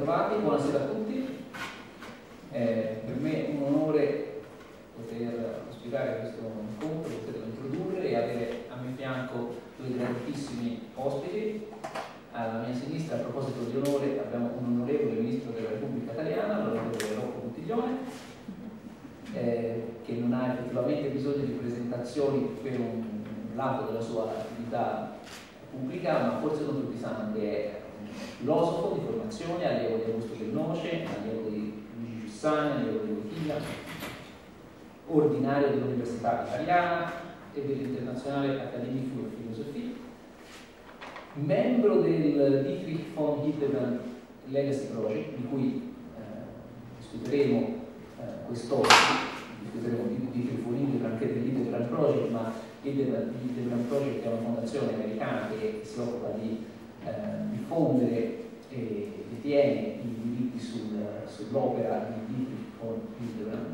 bentrovati, buonasera a tutti. Per me è un onore poter ospitare questo incontro, poterlo introdurre e avere a mio fianco due grandissimi ospiti. Alla mia sinistra, a proposito di onore, abbiamo un onorevole Ministro della Repubblica Italiana, l'onorevole Rocco Buttiglione, che non ha effettivamente bisogno di presentazioni per un lato della sua attività pubblica, ma forse non tutti sanno che è filosofo di formazione, allievo di Augusto Del Noce, allievo di Luigi Giussani, allievo di Wojtyla, ordinario dell'Università Italiana e dell'Internazionale Academy für Philosophie, membro del Dietrich von Hildebrand Legacy Project, di cui discuteremo quest'oggi, discuteremo di Dietrich von Hildebrand che è del Hildebrand Project, ma Hildebrand Project è una fondazione americana che si occupa di diffondere e detiene i diritti sull'opera di Dietrich von Hildebrand,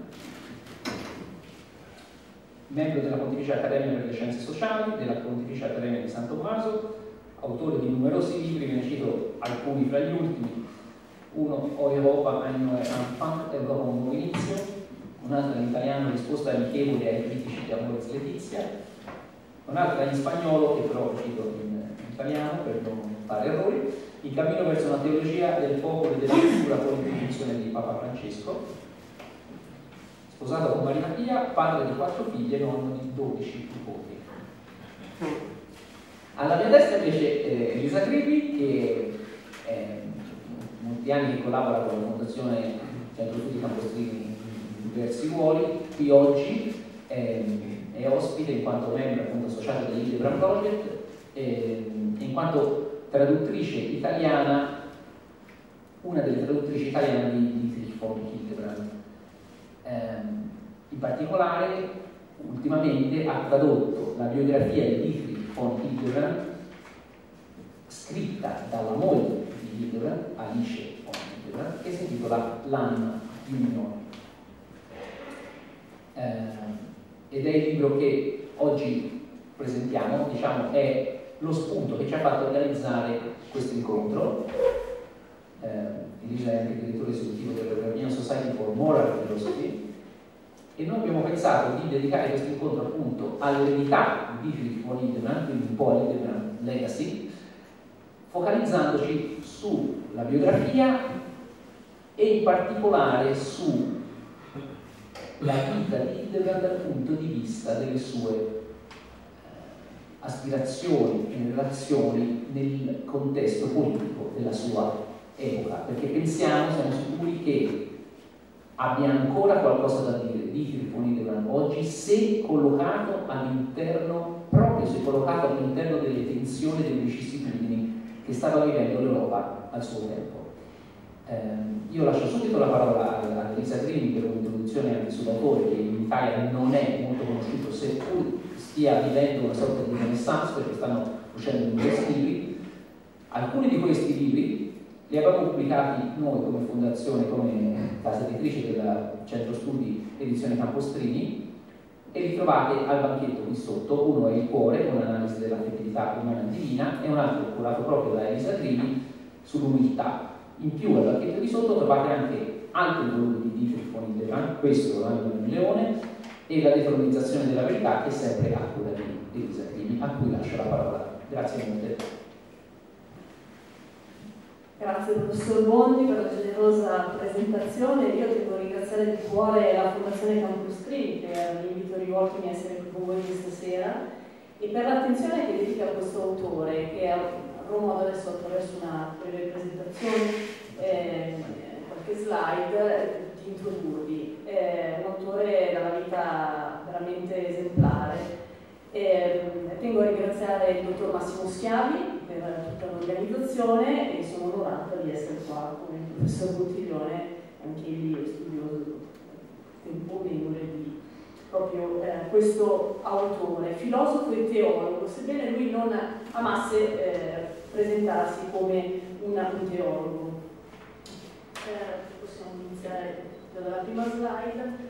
membro della Pontificia Accademia per le Scienze Sociali, della Pontificia Accademia di San Tommaso, autore di numerosi libri, ve ne cito alcuni fra gli ultimi: uno, O Europa, ein neuer Anfang, Europa un nuovo inizio, un altro in italiano, Risposta amichevole ai critici di Amoris Laetitia, un'altra in spagnolo, che però cito in italiano per non fare errori, Il cammino verso una teologia del popolo e della cultura con l'introduzione di Papa Francesco, sposato con Maria Pia, padre di 4 figlie, nonno di 12 nipoti. Alla mia destra invece Elisa Grippi, che molti anni che collabora con la Fondazione Centro Studi Campostrini in diversi ruoli. Qui oggi è ospite in quanto membro appunto associato del Hildebrand Project e in quanto traduttrice italiana, una delle traduttrici italiane di Dietrich von Hildebrand. In particolare, ultimamente ha tradotto la biografia di Dietrich von Hildebrand, scritta dalla moglie di Hildebrand, Alice von Hildebrand, che si intitola L'Anima Union. Ed è il libro che oggi presentiamo, diciamo, è lo spunto che ci ha fatto organizzare questo incontro. Elisa è anche direttore esecutivo dell'European Society for Moral Philosophy e noi abbiamo pensato di dedicare questo incontro appunto all'eredità di Dietrich von Hildebrand, quindi un po' all'Hildebrand Legacy, focalizzandoci sulla biografia e in particolare sulla vita di Hildebrand dal punto di vista delle sue aspirazioni e relazioni nel contesto politico della sua epoca, perché siamo sicuri che abbia ancora qualcosa da dire Dietrich von Hildebrand oggi, se collocato all'interno, proprio se collocato all'interno delle tensioni e delle vicissitudini che stava vivendo l'Europa al suo tempo. Io lascio subito la parola a Elisa Grini per un'introduzione anche sull'autore, che in Italia non è molto conosciuto, seppur stia vivendo una sorta di renaissance, perché stanno uscendo diversi libri. Alcuni di questi libri li abbiamo pubblicati noi come fondazione, come casa editrice del Centro Studi Edizione Campostrini, e li trovate al banchetto qui sotto. Uno è Il cuore, un'analisi dell'affettività umana e divina, e un altro curato proprio da Elisa Grini sull'umiltà. In più al banchetto di sotto trovate anche altri volumi di Dietrich von Hildebrand, questo L'Anima di un leone e La detronizzazione della verità, che è sempre a cura di Elisa Grini, a cui lascio la parola. Grazie molte. Grazie professor Bondi per la generosa presentazione. Io devo ringraziare di cuore la Fondazione Campostrini per l'invito rivoltomi a essere qui con voi questa sera e per l'attenzione che dedica a questo autore, che avrò modo adesso attraverso una breve presentazione, qualche slide, di introdurvi. È un autore dalla vita veramente esemplare. Tengo a ringraziare il dottor Massimo Schiavi per tutta l'organizzazione e sono onorata di essere qua con il professor Buttiglione, anche egli studioso tempo memore di proprio questo autore, filosofo e teologo, sebbene lui non amasse presentarsi come un teologo. Possiamo iniziare dalla prima slide.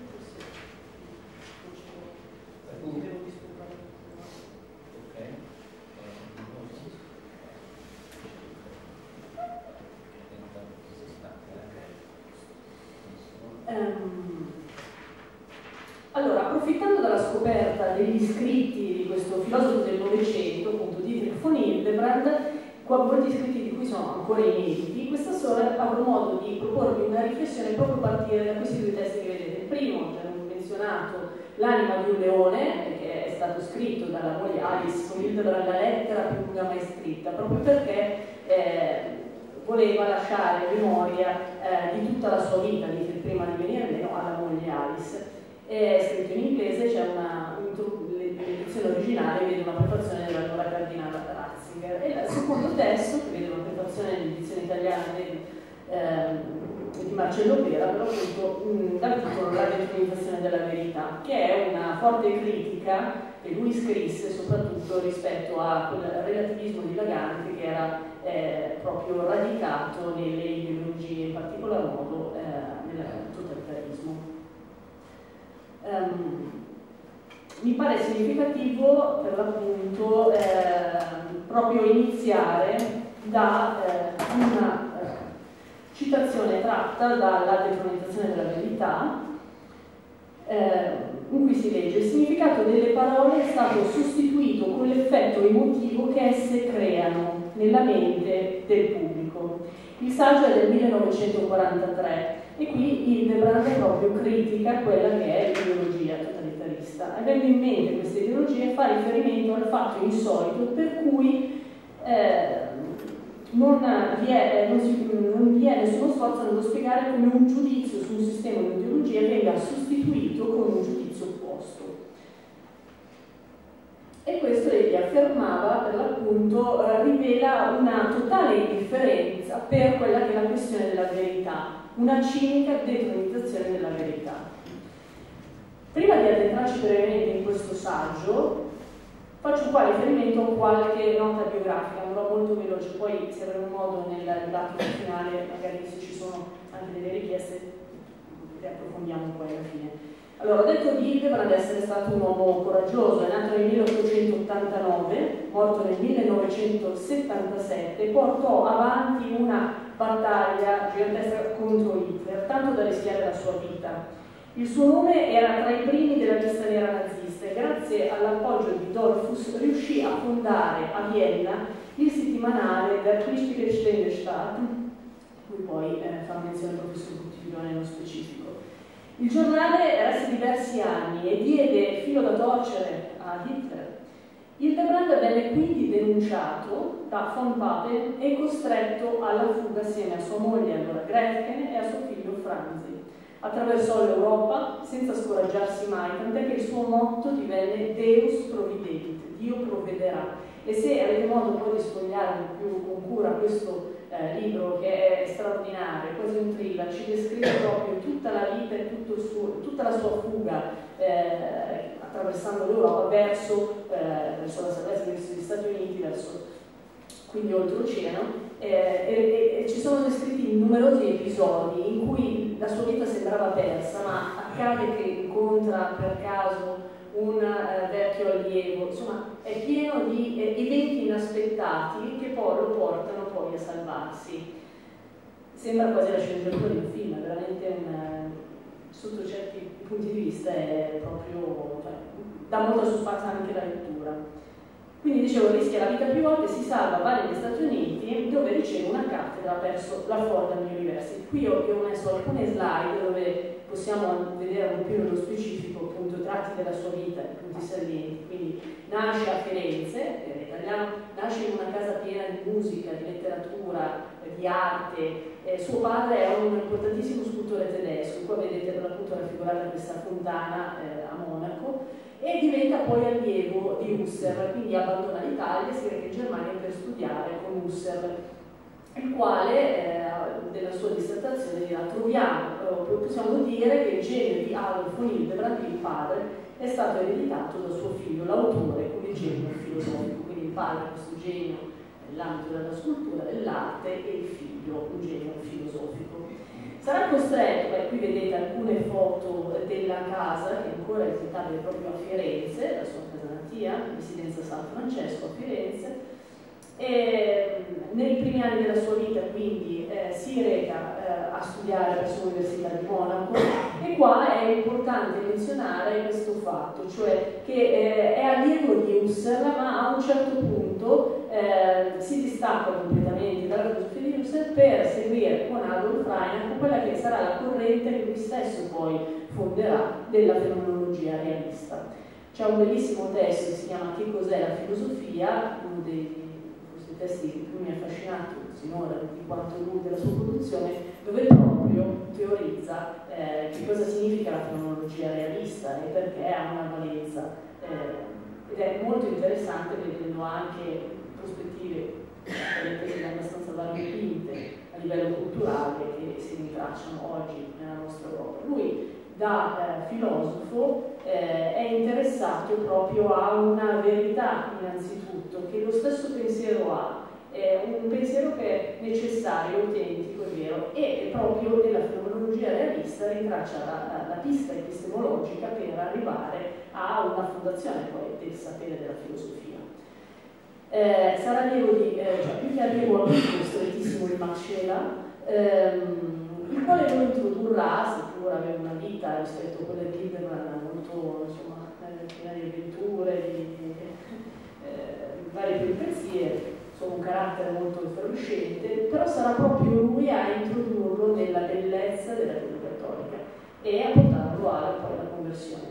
scoperta degli scritti di questo filosofo del Novecento, appunto Dietrich von Hildebrand, molti scritti di cui sono ancora inediti. Questa sera avrò modo di proporvi una riflessione proprio a partire da questi due testi che vedete. Il primo, già menzionato, L'anima di un leone, che è stato scritto dalla moglie Alice von Hildebrand, la lettera più lunga mai scritta, proprio perché voleva lasciare memoria di tutta la sua vita, prima di venire meno, alla moglie Alice. È scritto in inglese, c'è l'edizione originale vede una prefazione dell'allora cardinale Ratzinger, e il secondo testo, che vede una prefazione dell'edizione italiana di Marcello Pera, però appunto dal titolo La determinazione della verità, che è una forte critica che lui scrisse soprattutto rispetto a quel relativismo dilagante che era proprio radicato nelle ideologie, in particolar modo nel totalitarismo. Mi pare significativo per l'appunto proprio iniziare da una citazione tratta dalla determinazione della verità, in cui si legge: il significato delle parole è stato sostituito con l'effetto emotivo che esse creano nella mente del pubblico. Il saggio è del 1943 e qui Hildebrand proprio critica quella che è l'ideologia totalitarista. Avendo in mente questa ideologia fa riferimento al fatto insolito per cui non vi è nessuno sforzo nello spiegare come un giudizio su un sistema di ideologia venga sostituito con un giudizio opposto. E questo egli affermava, per l'appunto, rivela una totale indifferenza per quella che è la questione della verità, una cinica determinizzazione della verità. Prima di addentrarci brevemente in questo saggio, faccio qua riferimento a qualche nota biografica, andrò molto veloce, poi se avremo modo nel dibattito finale, magari se ci sono anche delle richieste, le approfondiamo poi alla fine. Allora, ho detto di Hildebrand essere stato un uomo coraggioso, è nato nel 1889, morto nel 1977, e portò avanti una battaglia gigantesca contro Hitler, tanto da rischiare la sua vita. Il suo nome era tra i primi della lista nera nazista e grazie all'appoggio di Dollfuss riuscì a fondare a Vienna il settimanale Der Christliche Ständestaat, cui poi fa menzione il professor Buttiglione nello specifico. Il giornale resse diversi anni e diede filo da torcere a Hitler. Hildebrand venne quindi denunciato da von Papen e costretto alla fuga assieme a sua moglie, allora Gretchen, e a suo figlio Franzi. Attraversò l'Europa senza scoraggiarsi mai, tant'è che il suo motto divenne Deus provident, Dio provvederà. E se avete modo poi di sfogliare più con cura questo libro, che è straordinario, quasi un thriller, ci descrive proprio tutta la vita e tutta la sua fuga attraversando l'Europa verso la salvezza verso gli Stati Uniti, quindi oltreoceano, e ci sono descritti numerosi episodi in cui la sua vita sembrava persa, ma accade che incontra per caso un vecchio allievo, insomma è pieno di eventi inaspettati che poi lo portano poi a salvarsi. Sembra quasi la sceneggiatura di un film, è veramente sotto certi punti di vista è proprio, dà molta suspense anche la lettura. Quindi dicevo, rischia la vita più volte, si salva, va negli Stati Uniti dove riceve una cattedra presso la Fordham University. Qui io ho messo alcune slide dove possiamo vedere un po' più nello specifico appunto tratti della sua vita, i punti salienti. Quindi nasce a Firenze, nasce in una casa piena di musica, di letteratura, di arte. Suo padre è un importantissimo scultore tedesco, qua vedete per l'appunto raffigurata questa fontana a Monaco, e diventa poi allievo di Husserl, quindi abbandona l'Italia e si reca in Germania per studiare con Husserl, il quale della sua dissertazione dirà: possiamo dire che il genio di Adolf von Hildebrand, il padre, è stato ereditato da suo figlio, l'autore, come genio filosofico. Quindi il padre, questo genio nell'ambito della scultura, dell'arte, e il figlio, un genio filosofico. Sarà costretto, qui vedete alcune foto della casa che ancora è visitabile proprio a Firenze, la sua casa natia, residenza San Francesco a Firenze, e nei primi anni della sua vita quindi si reca a studiare presso l'Università di Monaco E qua è importante menzionare questo fatto, cioè che è allievo di Husserl, ma a un certo punto si distacca completamente dalla filosofia di Husserl per seguire con Adolf Reinach quella che sarà la corrente che lui stesso poi fonderà della fenomenologia realista. C'è un bellissimo testo che si chiama Che cos'è la filosofia, uno dei testi che più mi ha affascinato sinora di quanto lui della sua produzione, dove proprio teorizza che cosa significa la fenomenologia realista e perché ha una valenza, ed è molto interessante vedendo anche prospettive abbastanza variopinte a livello culturale che si rintracciano oggi nella nostra Europa. Lui da filosofo è interessato proprio a una verità innanzitutto, che lo stesso pensiero ha, è un pensiero che è necessario, autentico, è vero, e proprio nella fenomenologia realista rintraccia la pista epistemologica per arrivare a una fondazione poi del sapere della filosofia. Sarà allievo di, cioè più che allievo amico strettissimo di Max Scheler, il quale lo introdurrà, seppur aveva una vita rispetto a quella di Lieberman molto, insomma, piena di avventure, di varie peripezie, insomma un carattere molto effervescente, però sarà proprio lui a introdurlo nella bellezza della fede cattolica e a portarlo alla conversione.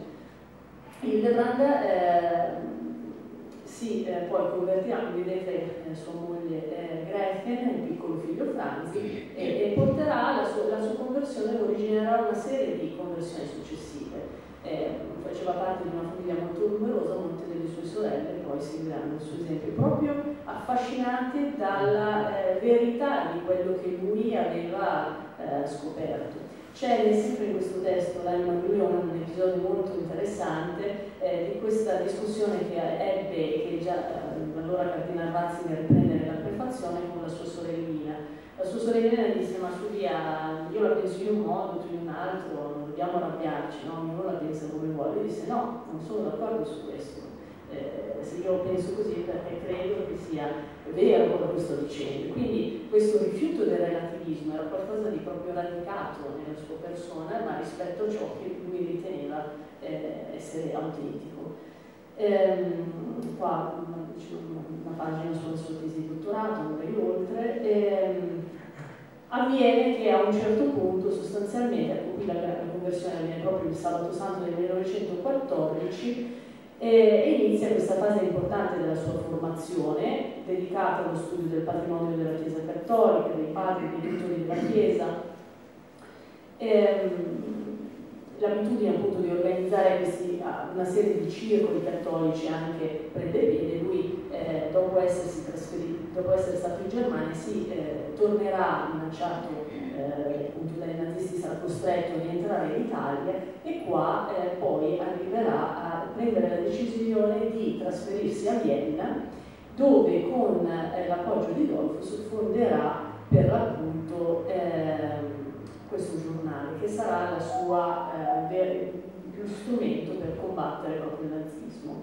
Hildebrand si poi convertirà, come vedete, sua moglie Gretchen, il piccolo figlio Franzi, e porterà la sua conversione, originerà una serie di conversioni successive. Faceva parte di una famiglia molto numerosa, molte delle sue sorelle poi seguiranno il suo esempio, proprio affascinate dalla verità di quello che lui aveva scoperto. C'è sempre in questo testo, L'anima di un leone, un episodio molto interessante di questa discussione che ebbe e che già allora Cardinal Ratzinger riprende nella prefazione con la sua sorellina. La sua sorellina disse: ma Giulia, io la penso in un modo, tu in un altro, non dobbiamo arrabbiarci, no? Ognuno la pensa come vuole. Lui disse: no, non sono d'accordo su questo. Se io penso così perché credo che sia vero quello che sto dicendo. Quindi questo rifiuto del relativismo era qualcosa di proprio radicato nella sua persona, ma rispetto a ciò che lui riteneva essere autentico. Qua una pagina sulla sua tesi di dottorato, un paio oltre. Avviene che a un certo punto, sostanzialmente, ecco qui la conversione avviene proprio il sabato santo del 1914, e inizia questa fase importante della sua formazione, dedicata allo studio del patrimonio della Chiesa Cattolica, dei padri, dei dottori della Chiesa, l'abitudine appunto di organizzare una serie di circoli cattolici anche prende piede. Lui dopo essere stato in Germania tornerà minacciato appunto dai nazisti, sarà costretto a rientrare in Italia e qua poi arriverà a prendere la decisione di trasferirsi a Vienna, dove con l'appoggio di Dollfuss fonderà per l'appunto questo giornale, che sarà lo strumento per combattere proprio il nazismo.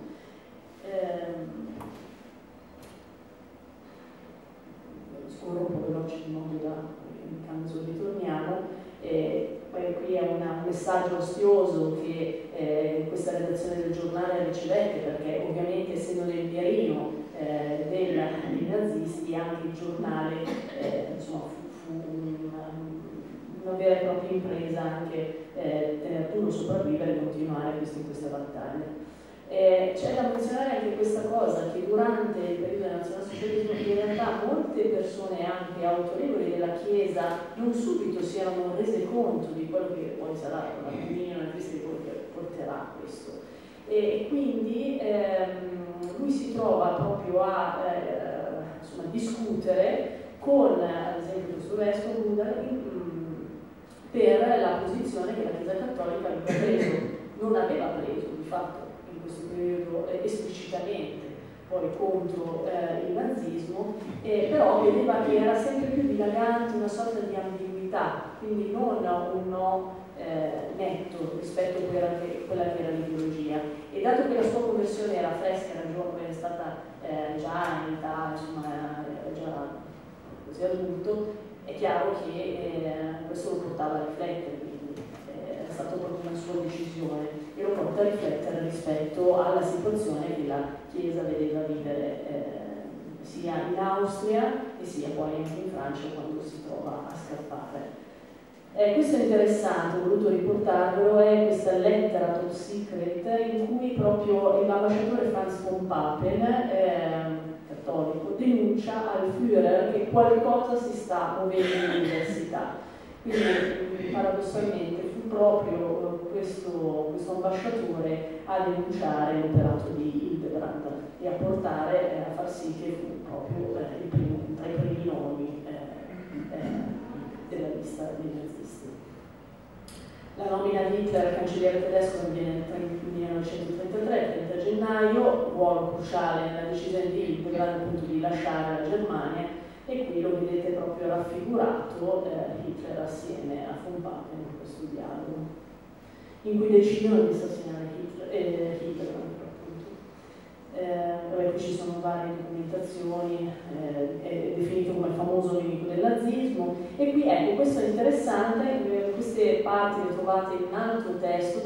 Scorro un po' veloce in modo da, in caso ritorniamo. Qui è un messaggio ostioso che questa redazione del giornale ricevette, perché ovviamente essendo nel mirino dei nazisti anche il giornale insomma, fu una vera e propria impresa anche tener puro sopravvivere e continuare in questa battaglia. C'è da menzionare anche questa cosa, che durante il periodo del nazionalsocialismo in realtà molte persone anche autorevoli della Chiesa non subito si erano rese conto di quello che poi sarà la dominio nazista, di quello che porterà questo. E quindi lui si trova proprio a insomma, discutere con, ad esempio, il suo vescovo per la posizione che la Chiesa Cattolica non aveva preso di fatto in questo periodo esplicitamente poi contro il nazismo, però vedeva che era sempre più dilagante una sorta di ambiguità, quindi non un no netto rispetto a quella che era l'ideologia. E dato che la sua conversione era fresca, era giovane, era stata già in età, insomma, già così adulto, è chiaro che questo lo portava a riflettere, quindi stata proprio una sua decisione e lo porta a riflettere rispetto alla situazione che la Chiesa vedeva vivere sia in Austria e sia poi anche in Francia quando si trova a scappare. Questo è interessante, ho voluto riportarvelo, è questa lettera top secret in cui proprio l'ambasciatore Franz von Papen, cattolico, denuncia al Führer che qualcosa si sta muovendo all'università. Quindi paradossalmente fu proprio questo ambasciatore a denunciare l'operato di Hildebrand e a portare a far sì che fu proprio tra i primi nomi della lista dei nazisti. La nomina di Hitler cancelliere tedesco avviene nel 1933, 30 gennaio, ruolo cruciale nella decisione di Hildebrand appunto di lasciare la Germania, e qui lo vedete proprio raffigurato Hitler assieme a von Papen in questo dialogo, in cui decidono di assassinare Hitler. Qui ci sono varie documentazioni, è definito come il famoso nemico del nazismo, e qui ecco, questo è interessante, queste parti le trovate in un altro testo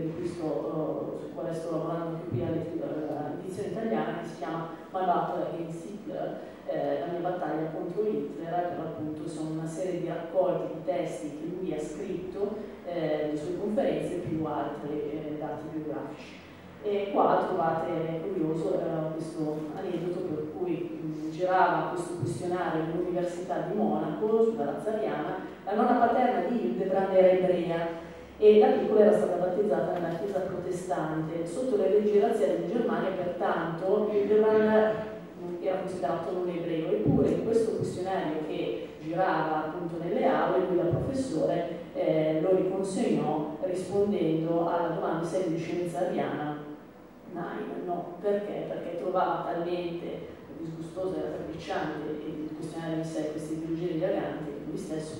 sul quale sto lavorando più qui all'edizione italiana, che si chiama My Battle Against Hitler, la mia battaglia contro Hitler, per l'appunto sono una serie di raccolti di testi che lui ha scritto, le sue conferenze più altri dati biografici. E qua trovate, è curioso, questo aneddoto per cui girava questo questionario all'Università di Monaco sulla Lazzariana. La nonna paterna di Hildebrand era ebrea e da piccola era stata battezzata nella chiesa protestante. Sotto le leggi razziali in Germania, pertanto, Hildebrand era considerato non ebreo, eppure in questo questionario che girava appunto nelle aule, lui da professore lo riconsegnò rispondendo alla domanda: sei di discendenza ariana? No, perché? Perché trovava talmente disgustoso e raccapricciante il questionario in sé, queste ideologie dilaganti, che lui stesso,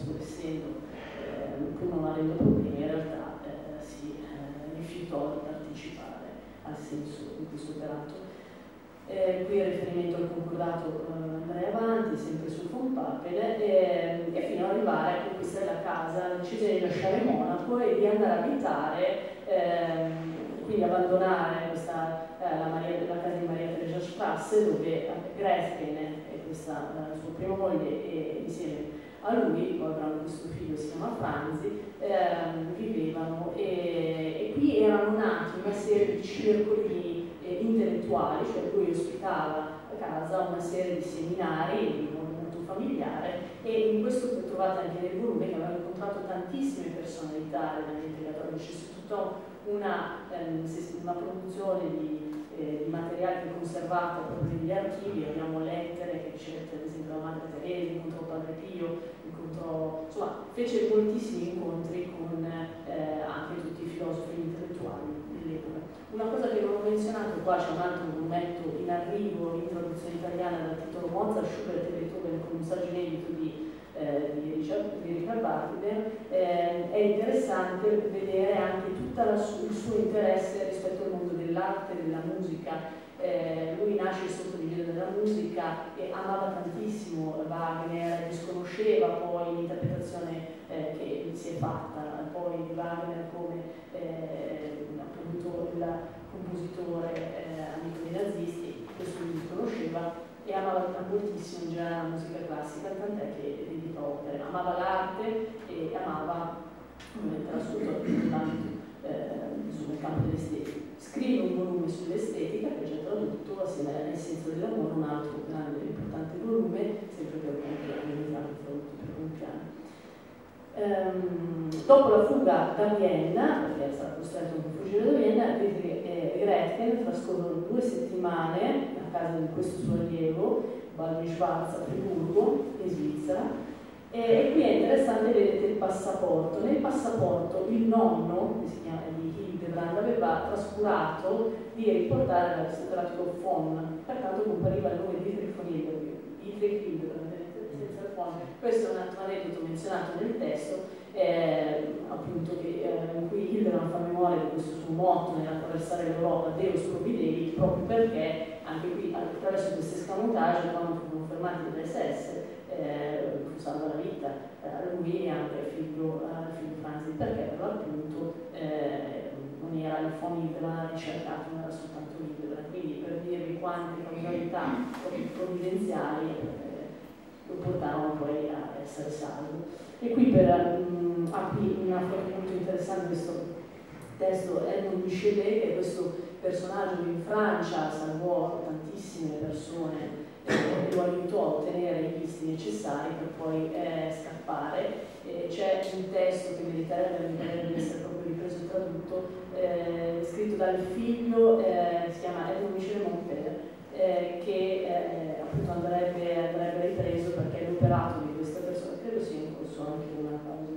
pur non avendo problemi, in realtà si rifiutò di partecipare al senso di questo operato. Qui il riferimento al concordato andrei avanti, sempre sul von Papen, e fino ad arrivare, ecco, questa è la casa, decise di lasciare Monaco e di andare a abitare, quindi abbandonare la casa di Maria Teresa Strasse, dove Gretchen e questa sua prima moglie e insieme a lui, poi avranno questo figlio che si chiama Franzi, vivevano, e qui erano nati una serie di circoli intellettuali, cioè lui ospitava a casa una serie di seminari di movimento familiare, e in questo trovate anche nel volume che aveva incontrato tantissime personalità dell'ambiente cattolico. C'è tutta una produzione di materiale che è conservato proprio negli archivi. Abbiamo lettere che ricevette ad esempio la Madre Teresa, incontrò Padre Pio, insomma fece moltissimi incontri con anche tutti i filosofi intellettuali dell'epoca. Una cosa che non ho menzionato, qua c'è un altro volumetto in arrivo in traduzione italiana dal titolo Mozart, Schubert e Beethoven con un saggio inedito di Richard Wagner. È interessante vedere anche tutto il suo interesse rispetto al mondo dell'arte e della musica. Lui nasce sotto l'egida della musica e amava tantissimo Wagner, disconosceva poi l'interpretazione che si è fatta poi di Wagner come appunto il compositore amico dei nazisti. Questo lui disconosceva e amava moltissimo in generale la musica classica, tant'è che dedicò opere. Amava l'arte e amava ovviamente l'ascolto nel campo dell'estetica. Scrive un volume sull'estetica che è già tradotto assieme all'Essenza dell'amore, un altro grande e importante volume, sempre per Compiano, tradotto per Compiano. Dopo la fuga da Vienna, perché sarà costretto a fuggire da Vienna, Gretchen trascorrono 2 settimane a casa di questo suo allievo, Baldwin Schwarz a Friburgo, in Svizzera. E qui è interessante, vedete il passaporto. Nel passaporto il nonno, che si chiama di Hildebrand, aveva trascurato di riportare l'aristocratico von, pertanto compariva il nome di Dietrich Hildebrand, senza il von. Questo è un altro aneddoto menzionato nel testo, appunto in cui Hildebrand fa memoria di questo suo motto nell'attraversare l'Europa, Deus Provideri, proprio perché anche qui attraverso questi escamotage, quando furono fermati dall'SS, fu salva la vita a lui e anche al figlio Franzi, perché per l'appunto non era il fondo ricercato, non era soltanto libero. Quindi per dirvi quante causalità provvidenziali lo portarono poi a essere salvo. E qui per aprire una foto molto interessante questo testo Edmond Michelet, che è questo personaggio che in Francia salvò tantissime persone e lo aiutò a ottenere i visti necessari per poi scappare. C'è un testo che meriterebbe di essere proprio ripreso e tradotto, scritto dal figlio, si chiama Edmond Michelet Montpellier, che appunto andrebbe ripreso perché l'operato di questa persona, credo sia in corso anche una causa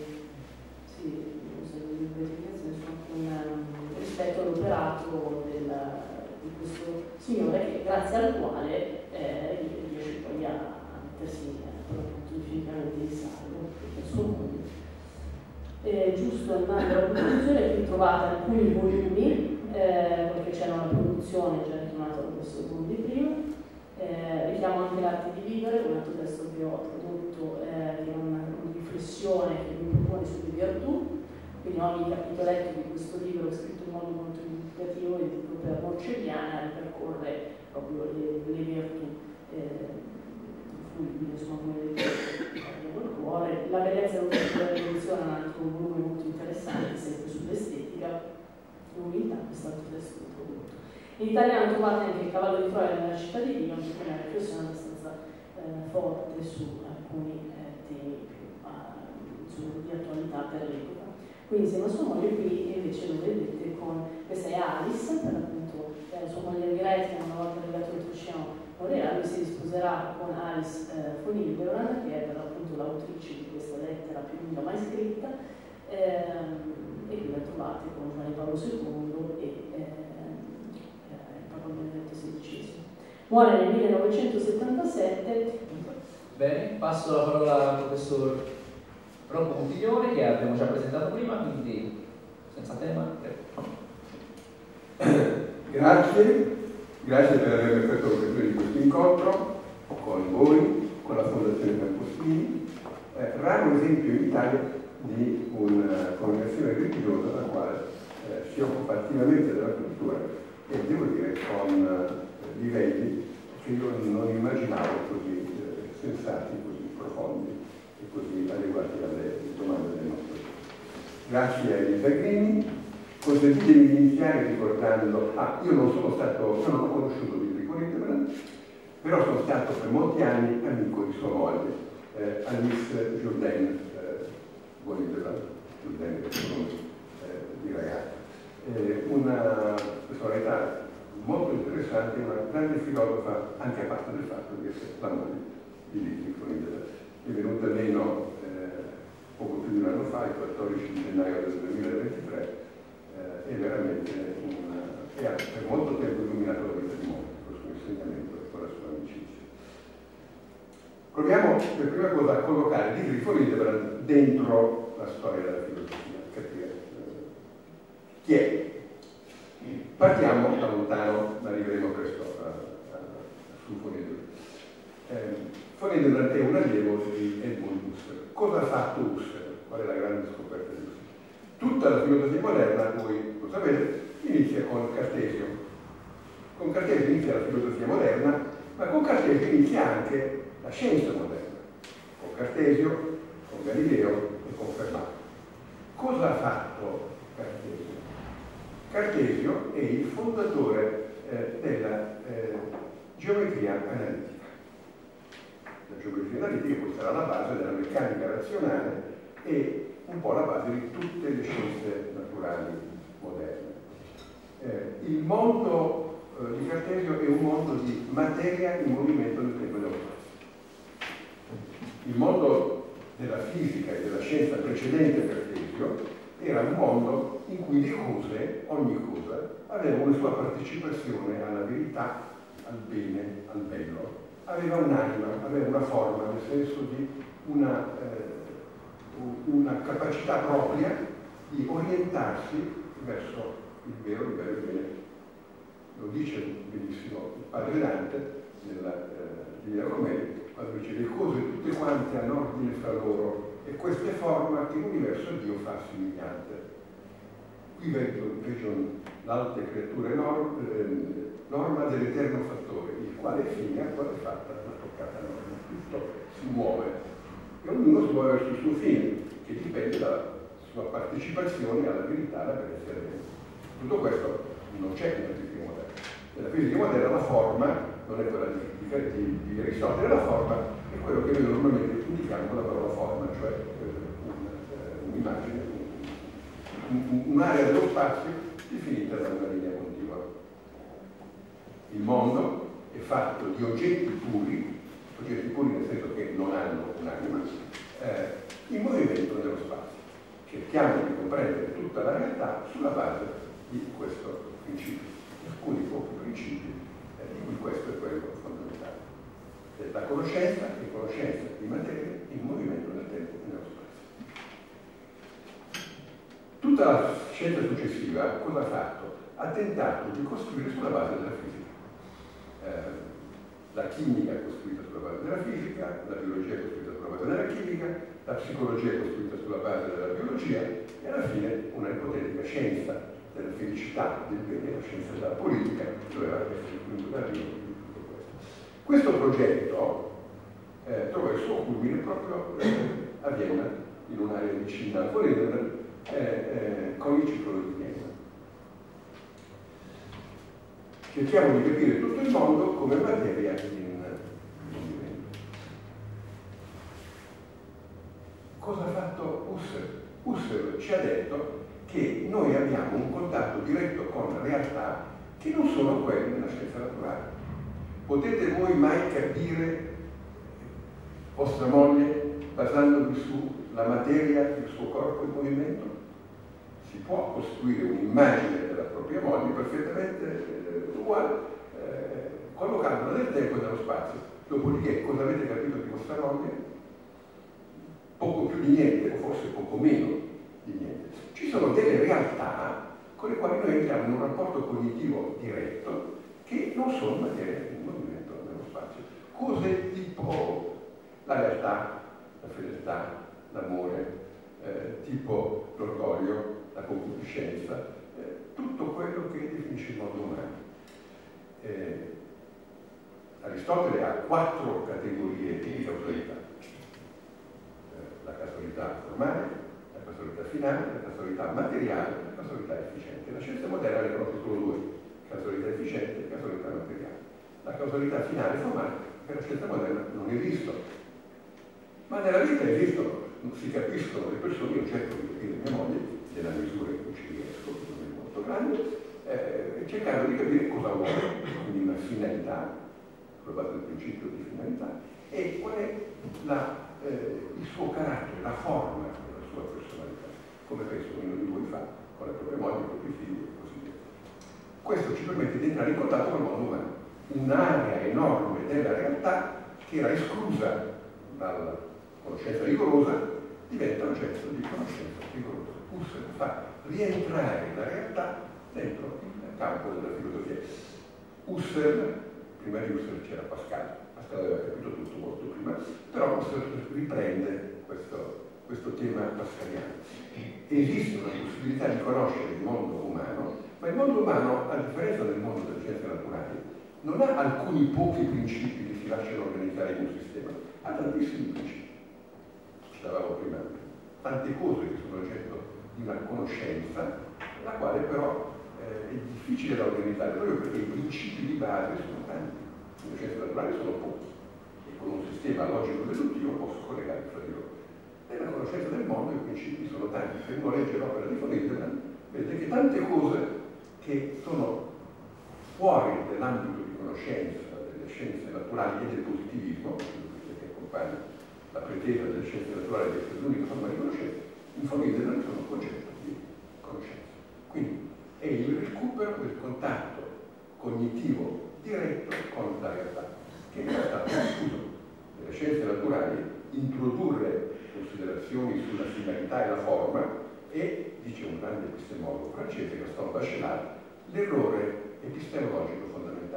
di investigazione rispetto all'operato di questo signore, che grazie al quale riesce poi a mettersi appunto definitivamente in salvo del suo mondo. Giusto in mano alla conclusione, qui trovate alcuni volumi, perché c'era una produzione già richiamata da questo volume di prima. Richiamo anche l'arte di vivere, un altro testo che ho tradotto, che è una riflessione che mi propone sulle virtù. Quindi ogni capitoletto di questo libro è scritto in modo molto indicativo e per Morcelliana ripercorre proprio le virtù fluide, insomma, come abbiamo il cuore. La bellezza della rivoluzione è un altro volume molto interessante, sempre sull'estetica. L'umiltà, quest'altro testo prodotto. In italiano trovate anche Il cavallo di Troia nella città di Dio, anche una riflessione abbastanza forte su alcuni temi di attualità per l'epoca. Quindi insieme a sua moglie qui invece lo vedete con, questa è Alice, per l'appunto sua moglie Grecia, una volta arrivato oltreoceano morirà, lui si risposerà con Alice von Hildebrand, che è per l'appunto l'autrice di questa lettera più lunga mai scritta, e qui la trovate con Giovanni Paolo II e Papa Benedetto XVI. Muore nel 1977. Bene, passo la parola al professor Rocco Contiglione, che abbiamo già presentato prima, quindi senza tema. Grazie per avermi offerto l'occasione di questo incontro con voi, con la Fondazione Camposchini. Raro esempio in Italia di una congregazione religiosa la quale si occupa attivamente della cultura e devo dire con livelli che io non immaginavo così sensati, così profondi e così adeguati alle domande del nostro tempo. Grazie ai Pellegrini. Consentitemi di iniziare ricordando, io non ho conosciuto Enrico Hildebrand, però sono stato per molti anni amico di sua moglie, Alice Jourdain, buon Hildebrand, Jourdain è il nome di ragazza. Una personalità molto interessante, una grande filosofa, anche a parte del fatto di essere la moglie di Enrico Hildebrand. È venuta meno poco più di un anno fa, il 14 gennaio del 2023, è veramente ha per molto tempo illuminato la vita di molti con il suo insegnamento e con la sua amicizia. Proviamo per prima cosa a collocare Enrico Hildebrand dentro la storia della filosofia, capire chi è. Partiamo da lontano, ma arriveremo presto su von Hildebrand. Von Hildebrand è un allievo di Edmund Husserl. Cosa ha fatto Husserl? Qual è la grande scoperta di Husserl? Tutta la filosofia moderna, voi lo sapete, inizia con Cartesio. Con Cartesio inizia la filosofia moderna, ma con Cartesio inizia anche la scienza moderna. Con Cartesio, con Galileo e con Fermat. Cosa ha fatto Cartesio? Cartesio è il fondatore della geometria analitica. La geometria analitica poi sarà la base della meccanica razionale e un po' la base di tutte le scienze naturali moderne. Il mondo di Cartesio è un mondo di materia in movimento nel tempo e nello spazio. Il mondo della fisica e della scienza precedente a Cartesio era un mondo in cui le cose, ogni cosa, aveva una sua partecipazione alla verità, al bene, al bello. Aveva un'anima, aveva una forma, nel senso di una capacità propria di orientarsi verso il vero, il bello e il bene. Lo dice benissimo il padre Dante nella Divina Commedia, quando dice le cose tutte quante hanno ordine fra loro e questa è forma che l'universo Dio fa somigliante. Qui vedo l'alta creatura norma dell'eterno fattore, il quale è fine al quale è fatta la toccata norma. Tutto si muove e ognuno si muove verso il suo fine, che dipende dalla sua partecipazione alla verità, alla benessere del mondo. Tutto questo non c'è nella fisica moderna. Nella fisica moderna la forma non è quella di Aristotele, la forma è quello che noi normalmente indichiamo con la parola forma, cioè un'immagine, un'area dello spazio definita da una linea continua. Il mondo è fatto di oggetti puri nel senso che non hanno un'anima, in movimento nello spazio. Cerchiamo di comprendere tutta la realtà sulla base di questo principio, alcuni pochi principi, di cui questo è quello fondamentale. La conoscenza è conoscenza di materia in movimento nel tempo e nello spazio. Tutta la scienza successiva cosa ha fatto? Ha tentato di costruire sulla base della fisica. La chimica è costruita sulla base della fisica, la biologia è costruita sulla base della chimica, la psicologia è costruita sulla base della biologia e alla fine una ipotetica scienza della felicità, del bene, la scienza della politica doveva essere il punto d'arrivo di tutto questo. Questo progetto trova il suo culmine proprio a Vienna, in un'area vicina al Polendere, con il ciclo di Vienna. Cerchiamo di capire tutto il mondo come materia in movimento. Cosa ha fatto Husserl? Husserl ci ha detto che noi abbiamo un contatto diretto con realtà che non sono quelle della scienza naturale. Potete voi mai capire vostra moglie basandovi sulla materia del suo corpo in movimento? Si può costruire un'immagine della propria moglie perfettamente uguale, collocandola nel tempo e nello spazio. Dopodiché, cosa avete capito di vostra moglie? Poco più di niente, o forse poco meno di niente. Ci sono delle realtà con le quali noi entriamo in un rapporto cognitivo diretto che non sono materia in movimento nello spazio. Cose tipo la realtà, la fedeltà, l'amore, tipo l'orgoglio, la concupiscenza, tutto quello che definisce il mondo umano. Aristotele ha 4 categorie di causalità: la causalità formale, la causalità finale, la causalità materiale, la causalità efficiente. La scienza moderna ne conosce solo 2: causalità efficiente e causalità materiale. La causalità finale e formale per la scienza moderna non esistono, ma nella vita esistono. Non si capiscono le persone. Io cerco di capire mia moglie nella misura in cui ci riesco, che non è molto grande, cercando di capire cosa vuole, quindi una finalità, sulla base del principio di finalità, e qual è il suo carattere, la forma della sua personalità, come penso ognuno di voi fa con la propria moglie, i propri figli e così via. Questo ci permette di entrare in contatto con il mondo umano, un'area enorme della realtà che era esclusa dalla conoscenza rigorosa, diventa oggetto di conoscenza rigorosa. Husserl fa rientrare la realtà dentro il campo della filosofia. Husserl, prima di Husserl c'era Pascal aveva capito tutto molto prima, però Husserl riprende questo tema pascaliano. Esiste una possibilità di conoscere il mondo umano, ma il mondo umano, a differenza del mondo delle scienze naturali, non ha alcuni pochi principi che si lasciano organizzare in un sistema, ha tantissimi principi. Citavamo prima tante cose che sono oggetto di una conoscenza, la quale però è difficile da organizzare, proprio perché i principi di base sono tanti. Le scienze naturali sono pochi e con un sistema logico-deduttivo posso collegare fra di loro. Nella conoscenza del mondo i principi sono tanti. Se uno legge l'opera di von Hildebrand vede che tante cose che sono fuori dell'ambito di conoscenza delle scienze naturali e del positivismo, che accompagna la pretesa delle scienze naturali di essere l'unica forma di conoscenza, in von Hildebrand sono concetto di conoscenza. Quindi è il recupero del contatto cognitivo diretto con la realtà, che era stato escluso nelle scienze naturali, introdurre considerazioni sulla finalità e la forma e, dice un grande epistemologo francese, Gaston Bachelard, l'errore epistemologico fondamentale.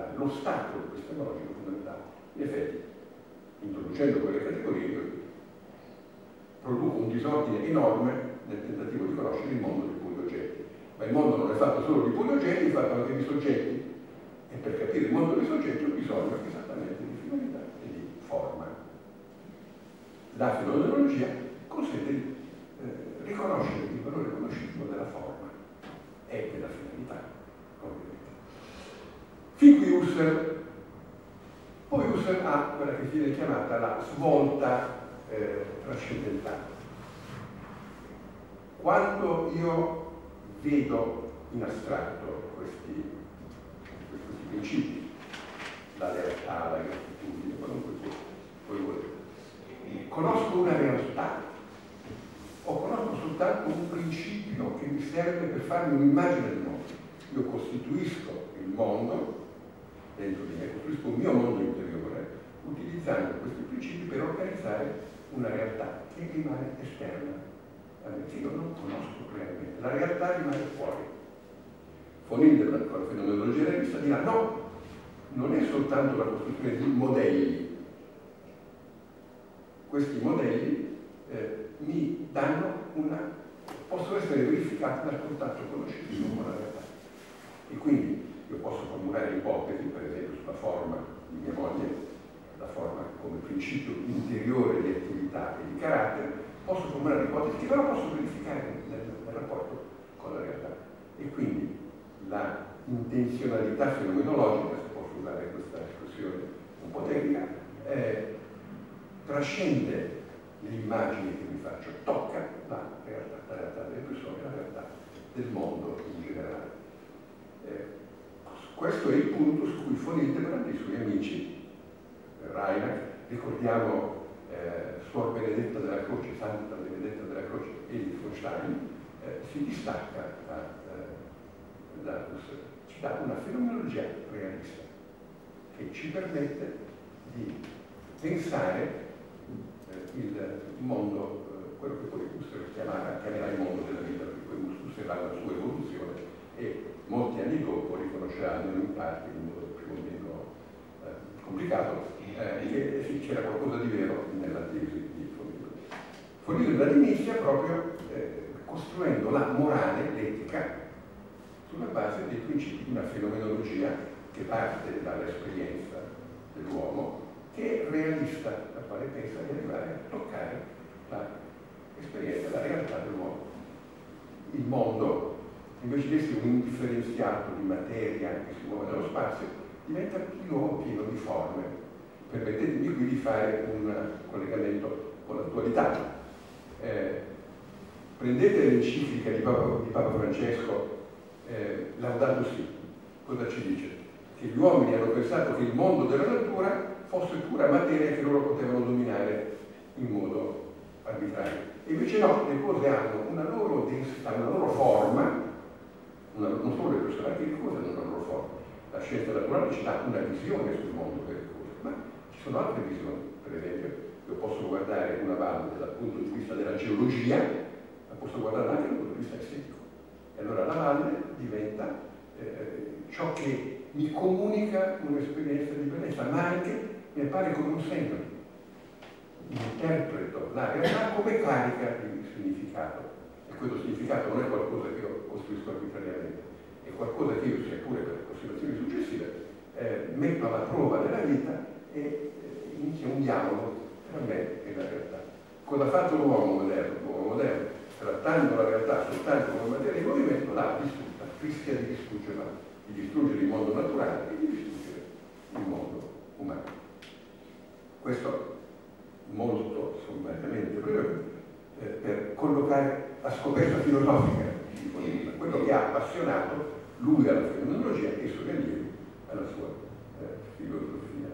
fondamentali, l'ostacolo di questa logica fondamentale. In effetti, introducendo quelle categorie, io produco un disordine enorme nel tentativo di conoscere il mondo dei puri oggetti. Ma il mondo non è fatto solo di puri oggetti, è fatto anche di soggetti. E per capire il mondo dei soggetti ho bisogno esattamente di finalità e di forma. La fenomenologia consente di riconoscere il valore conoscitivo della forma e della finalità, ovviamente. Fin qui Husserl. Poi Husserl ha quella che viene chiamata la svolta trascendentale. Quando io vedo in astratto questi principi, la realtà, la gratitudine, qualunque cosa voi volete, conosco una realtà o conosco soltanto un principio che mi serve per farmi un'immagine del mondo. Io costituisco il mondo dentro di me, costruisco un mio mondo interiore utilizzando questi principi per organizzare una realtà che rimane esterna a me, che io non conosco realmente. La realtà rimane fuori. Von Hildebrand, con la fenomenologia realista, dirà no, non è soltanto la costruzione di modelli. Questi modelli mi danno possono essere verificati dal contatto conoscitivo con la realtà. E quindi io posso formulare ipotesi, per esempio sulla forma di mia moglie, la forma come principio interiore di attività e di carattere, posso formulare ipotesi che però posso verificare nel rapporto con la realtà. E quindi la intenzionalità fenomenologica, se posso usare questa espressione un po' tecnica, trascende le immagini che mi faccio, tocca la realtà delle persone, la realtà del mondo in generale. Questo è il punto su cui von Hildebrand e i suoi amici, Reinach, ricordiamo Suor Benedetta della Croce, Santa Benedetta della Croce e Wittgenstein, si distacca da Husserl, ci dà una fenomenologia realista che ci permette di pensare il mondo, quello che poi Husserl chiamerà il mondo della vita, perché poi Husserl ha la sua evoluzione e molti anni dopo riconosceranno in parte in modo più o meno complicato che c'era qualcosa di vero nella tesi di von Hildebrand. Von Hildebrand inizia proprio costruendo la morale, l'etica, sulla base dei principi di una fenomenologia che parte dall'esperienza dell'uomo, che è realista, la quale pensa di arrivare a toccare l'esperienza, la realtà dell'uomo. Il mondo, invece di essere un indifferenziato di materia che si muove nello spazio, diventa di nuovo pieno di forme. Permettetemi qui di fare un collegamento con l'attualità. Prendete l'enciclica di Papa Francesco, Laudato Si, cosa ci dice? Che gli uomini hanno pensato che il mondo della natura fosse pura materia che loro potevano dominare in modo arbitrario. E invece no, le cose hanno una loro densità, una loro forma, non solo le persone, anche le cose hanno una loro forma. La scienza naturale ci dà una visione sul mondo delle cose, ma ci sono altre visioni. Per esempio, io posso guardare una valle dal punto di vista della geologia, ma posso guardarla anche dal punto di vista estetico. E allora la valle diventa ciò che mi comunica un'esperienza di bellezza, ma anche mi appare come un segno. Interpreto la realtà come carica di significato. E questo significato non è qualcosa che io costruisco arbitrariamente, è qualcosa che io, sia pure per osservazioni successive, metto alla prova della vita e inizia un dialogo tra me e la realtà. Cosa ha fatto l'uomo moderno? L'uomo moderno, trattando la realtà soltanto come materia di movimento, l'ha distrutta, rischia di distruggere il mondo naturale e di distruggere il mondo umano. Questo molto sommariamente per collocare la scoperta filosofica di von Hildebrand, quello che ha appassionato lui alla fenomenologia e i suoi allievi alla sua filosofia.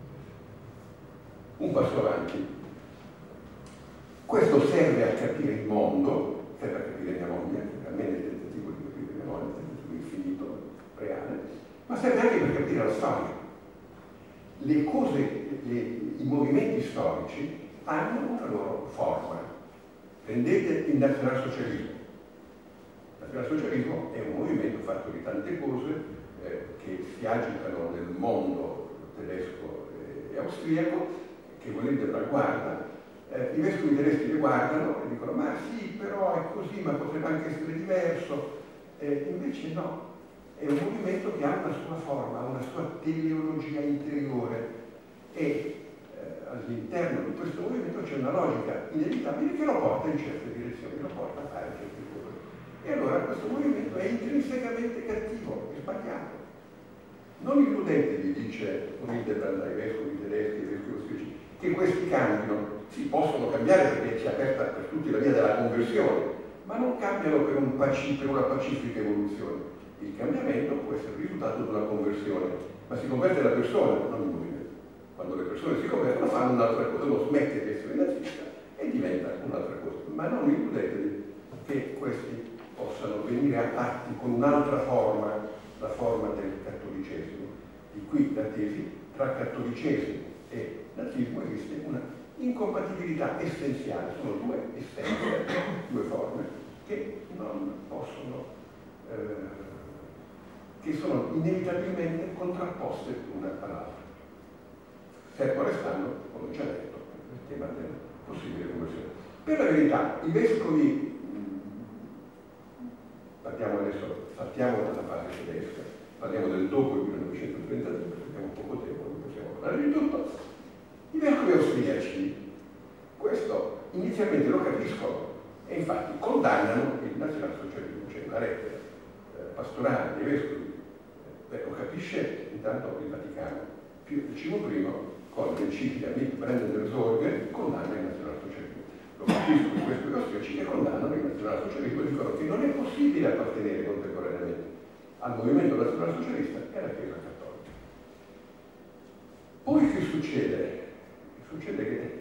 Un passo avanti. Questo serve a capire il mondo, serve a capire mia moglie, a me nel tentativo di capire mia moglie, nel tentativo infinito, reale, ma serve anche per capire la storia. Le cose, i movimenti storici hanno una loro forma. Prendete il nazionalsocialismo. Il nazionalsocialismo è un movimento fatto di tante cose, che si agitano nel mondo tedesco e austriaco, che volente guarda, i vescovi tedeschi le guardano e dicono ma sì, però è così, ma potrebbe anche essere diverso, invece no, è un movimento che ha una sua forma, una sua teleologia interiore e all'interno di questo movimento c'è una logica inevitabile che lo porta in certe direzioni, lo porta a fare certe cose. E allora questo movimento è intrinsecamente cattivo, è sbagliato. Non illudetevi, dice Hildebrand ai vescovi tedeschi e ai vescovi austriaci, che questi cambino. Si possono cambiare perché si è aperta per tutti la via della conversione, ma non cambiano per una pacifica evoluzione. Il cambiamento può essere il risultato di una conversione, ma si converte la persona, non il movimento. Quando le persone si convertono fanno un'altra cosa, uno smette di essere nazista e diventa un'altra cosa. Ma non illudetevi che questi possano venire a patti con un'altra forma, la forma del cattolicesimo. Di qui la tesi, tra cattolicesimo e nazismo esiste una incompatibilità essenziale, sono due essenze, due forme che non possono, che sono inevitabilmente contrapposte l'una all'altra. Fermo restando, come già detto, il tema della possibile conversione. Per la verità, i vescovi, partiamo adesso, saltiamo dalla fase tedesca, parliamo del dopo il 1932, abbiamo poco tempo, non possiamo parlare di tutto. I vescovi austriaci questo inizialmente lo capiscono e infatti condannano il nazionalsocialismo, c'è una rete pastorale dei vescovi, lo capisce intanto il Vaticano, più il I con l'enciclica Mit Brennender Sorge condanna il nazionalsocialismo. Lo capiscono i vescovi austriaci e condannano il nazionalsocialismo e dicono che non è possibile appartenere contemporaneamente al movimento nazionalsocialista e alla Chiesa cattolica. Poi che succede? Succede che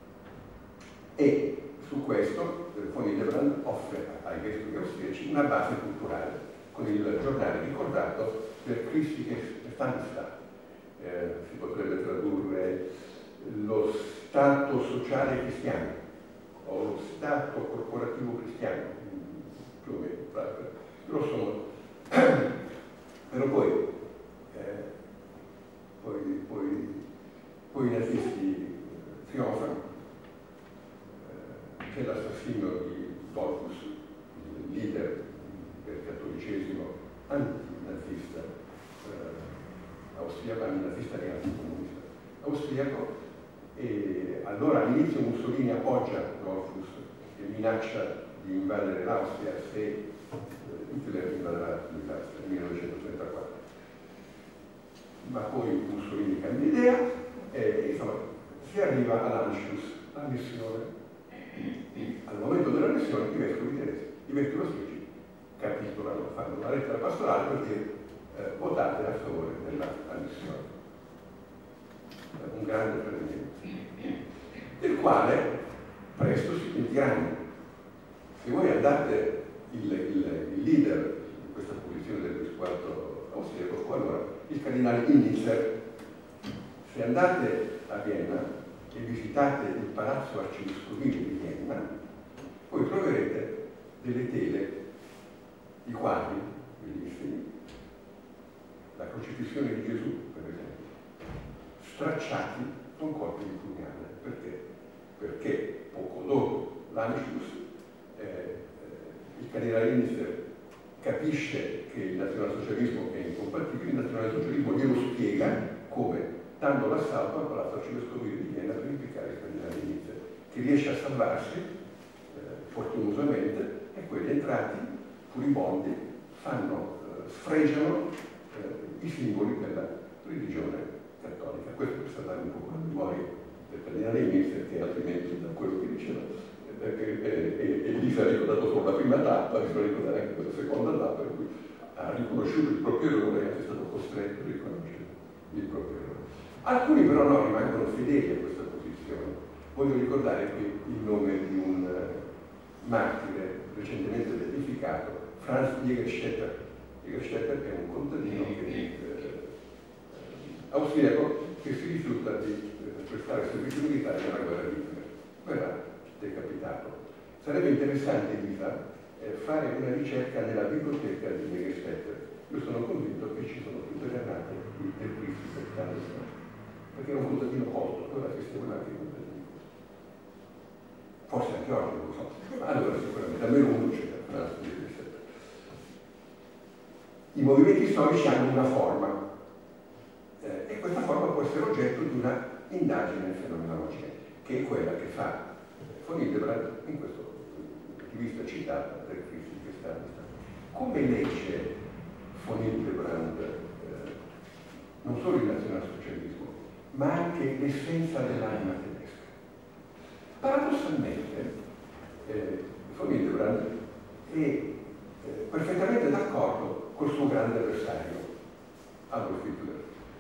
e su questo von Hildebrand offre ai vescovi austriaci una base culturale con il giornale ricordato per Christliche Standstadt. Si potrebbe tradurre lo Stato sociale cristiano o lo Stato corporativo cristiano, più o meno, grosso modo. Però poi i nazisti trionfano, c'è l'assassinio di Dollfuss, il leader del cattolicesimo antinazista austriaco, antinazista e anticomunista austriaco, e allora all'inizio Mussolini appoggia Dollfuss e minaccia di invadere l'Austria se Hitler invaderà l'Austria nel 1934. Ma poi Mussolini cambia idea e insomma si arriva all'Anschluss, l'annessione. Al momento dell'annessione i vescovi tedeschi, i vescovi austriaci capitolano, fanno una lettera pastorale per dire votate a favore dell'annessione. Un grande tradimento, del quale presto si pentiranno. Se voi andate, il leader di questa posizione del vescovato austriaco fu allora il cardinale Innitzer. Se andate a Vienna e visitate il palazzo arcivescovile di Vienna, poi troverete delle tele, i quadri bellissimi, la crocifissione di Gesù, per esempio, stracciati con colpi di pugnale. Perché? Perché poco dopo l'Anschluss il cardinale Innitzer capisce che il nazionalsocialismo è incompatibile, il nazionalsocialismo glielo spiega come dando l'assalto al palazzo arcivescovile di Vienna per impiccare il cardinale Innitzer, che riesce a salvarsi fortunosamente, e quelli entrati furibondi sfregiano i simboli della religione cattolica. Questo per salvare un po' la memoria del cardinale Innitzer, che altrimenti da quello che diceva e lì si è ricordato solo la prima tappa, si può ricordare anche questa seconda tappa, per cui ha riconosciuto il proprio errore e è stato costretto a riconoscere il proprio errore. Alcuni però no, rimangono fedeli a questa posizione. Voglio ricordare qui il nome di un martire recentemente beatificato, Franz Jägerstätter. Jägerstätter è un contadino austriaco che si rifiuta di prestare servizio militare nella guerra di Hitler. Verrà decapitato. Sarebbe interessante, Lisa, fare una ricerca nella biblioteca di Jägerstätter io sono convinto che ci sono più delle annate del Cristo per tanto, perché è un contadino colto, allora che stiamo anche contadini. Forse anche oggi, non lo so, ma allora sicuramente, almeno uno c'è. I movimenti storici hanno una forma e questa forma può essere oggetto di una indagine fenomenologica, che è quella che fa von Hildebrand in questo rivista citata del Cristo che sta. Come legge von Hildebrand non solo il nazionalsocialismo, ma anche l'essenza dell'anima tedesca? Paradossalmente von Hildebrand è perfettamente d'accordo col suo grande avversario, Adolf Hitler.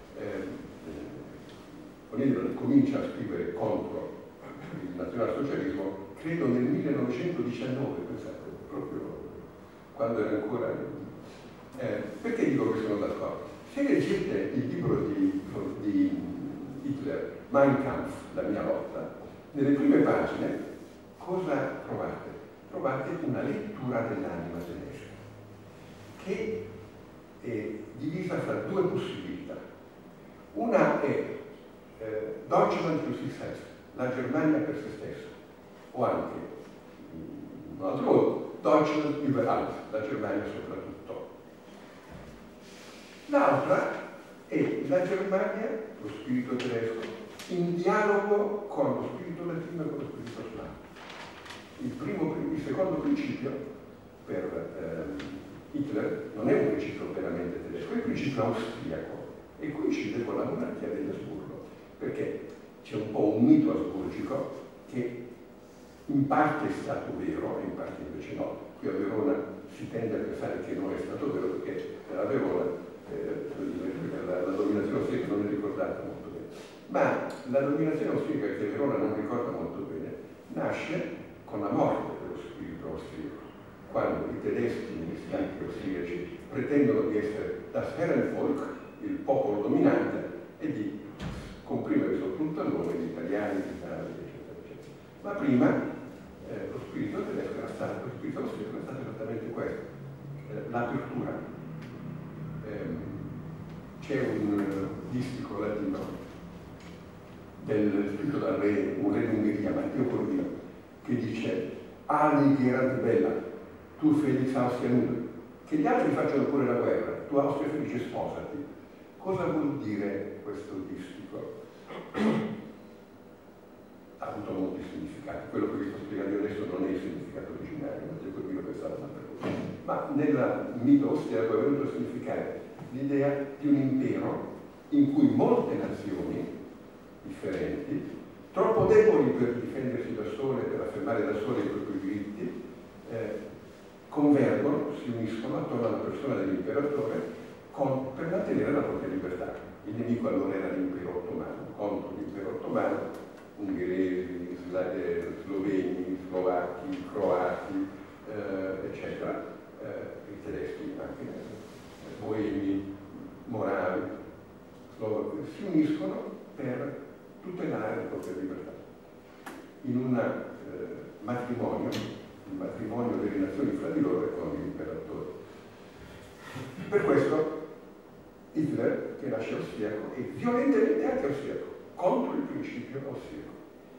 Von Hildebrand comincia a scrivere contro il nazionalsocialismo credo nel 1919, pensate, proprio quando era ancora... perché dico che sono d'accordo? Se leggete il libro di Hitler, Mein Kampf, la mia lotta, nelle prime pagine cosa trovate? Trovate una lettura dell'anima tedesca che è divisa fra due possibilità. Una è Deutschland für sich selbst, la Germania per se stessa, o anche, in un altro modo, Deutschland über alles, la Germania soprattutto. L'altra è la Germania, lo spirito tedesco, in dialogo con lo spirito latino e con lo spirito slavo. Il secondo principio per Hitler non è un principio veramente tedesco, è un principio austriaco e coincide con la monarchia degli Asburgo, perché c'è un po' un mito asburgico che in parte è stato vero e in parte invece no. Qui a Verona si tende a pensare che non è stato vero perché a Verona la dominazione austriaca non è ricordata molto bene, ma la dominazione austriaca che Verona non ricorda molto bene nasce con la morte dello spirito austriaco, quando i tedeschi negli stati austriaci pretendono di essere das Herrenvolk, il popolo dominante, e di comprimere sotto un tallone gli italiani, gli arabi, eccetera, eccetera. Ma prima lo spirito tedesco era stato, lo spirito austriaco è stato esattamente questo, l'apertura. C'è un distico latino scritto da un re d'Ungheria, Matteo Corvino, che dice Ali Gerard Bella, tu Felix Austria nulla, che gli altri facciano pure la guerra, tu Austria felice sposati. Cosa vuol dire questo distico? Ha avuto molti significati. Quello che vi sto spiegando io adesso non è il significato originario, Matteo Corvino pensava un'altra cosa. Ma nel mito austriaco è venuto a significare l'idea di un impero in cui molte nazioni differenti, troppo deboli per difendersi da sole, per affermare da sole i propri diritti, convergono, si uniscono attorno alla persona dell'imperatore per mantenere la propria libertà. Il nemico allora era l'impero ottomano, contro l'impero ottomano, ungheresi, sloveni, slovacchi, croati, eccetera, i tedeschi anche, boemi, moravi, si uniscono per tutelare la propria libertà. In un matrimonio, il matrimonio delle nazioni fra di loro e con l'imperatore. Per questo Hitler, che nasce austriaco, è violentemente anche austriaco, contro il principio austriaco.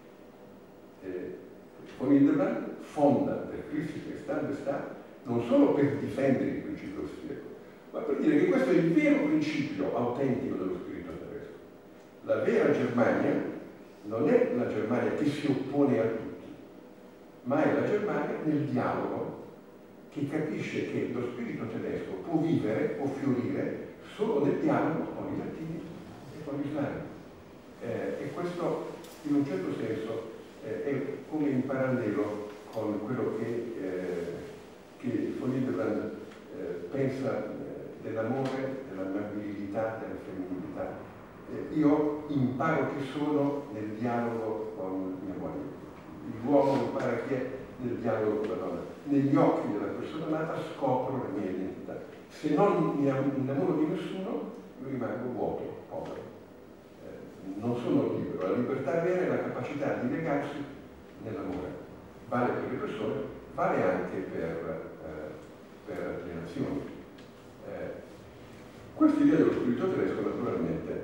Von Hildebrand fonda der christliche Standesstaat non solo per difendere il principio austriaco, ma per dire che questo è il vero principio autentico dello spirito tedesco. La vera Germania non è la Germania che si oppone a tutti, ma è la Germania nel dialogo, che capisce che lo spirito tedesco può vivere o fiorire solo nel dialogo con i latini e con gli slavi. E questo in un certo senso è come in parallelo con quello che von Hildebrand pensa dell'amore, dell'amabilità, della femminilità. Io imparo chi sono nel dialogo con mia moglie. L'uomo impara chi è nel dialogo con la donna. Negli occhi della persona amata scopro la mia identità. Se non mi innamoro di nessuno, io rimango vuoto, povero. Non sono libero. La libertà vera è la capacità di legarsi nell'amore. Vale per le persone, vale anche per le nazioni. Questa idea dello spirito tedesco naturalmente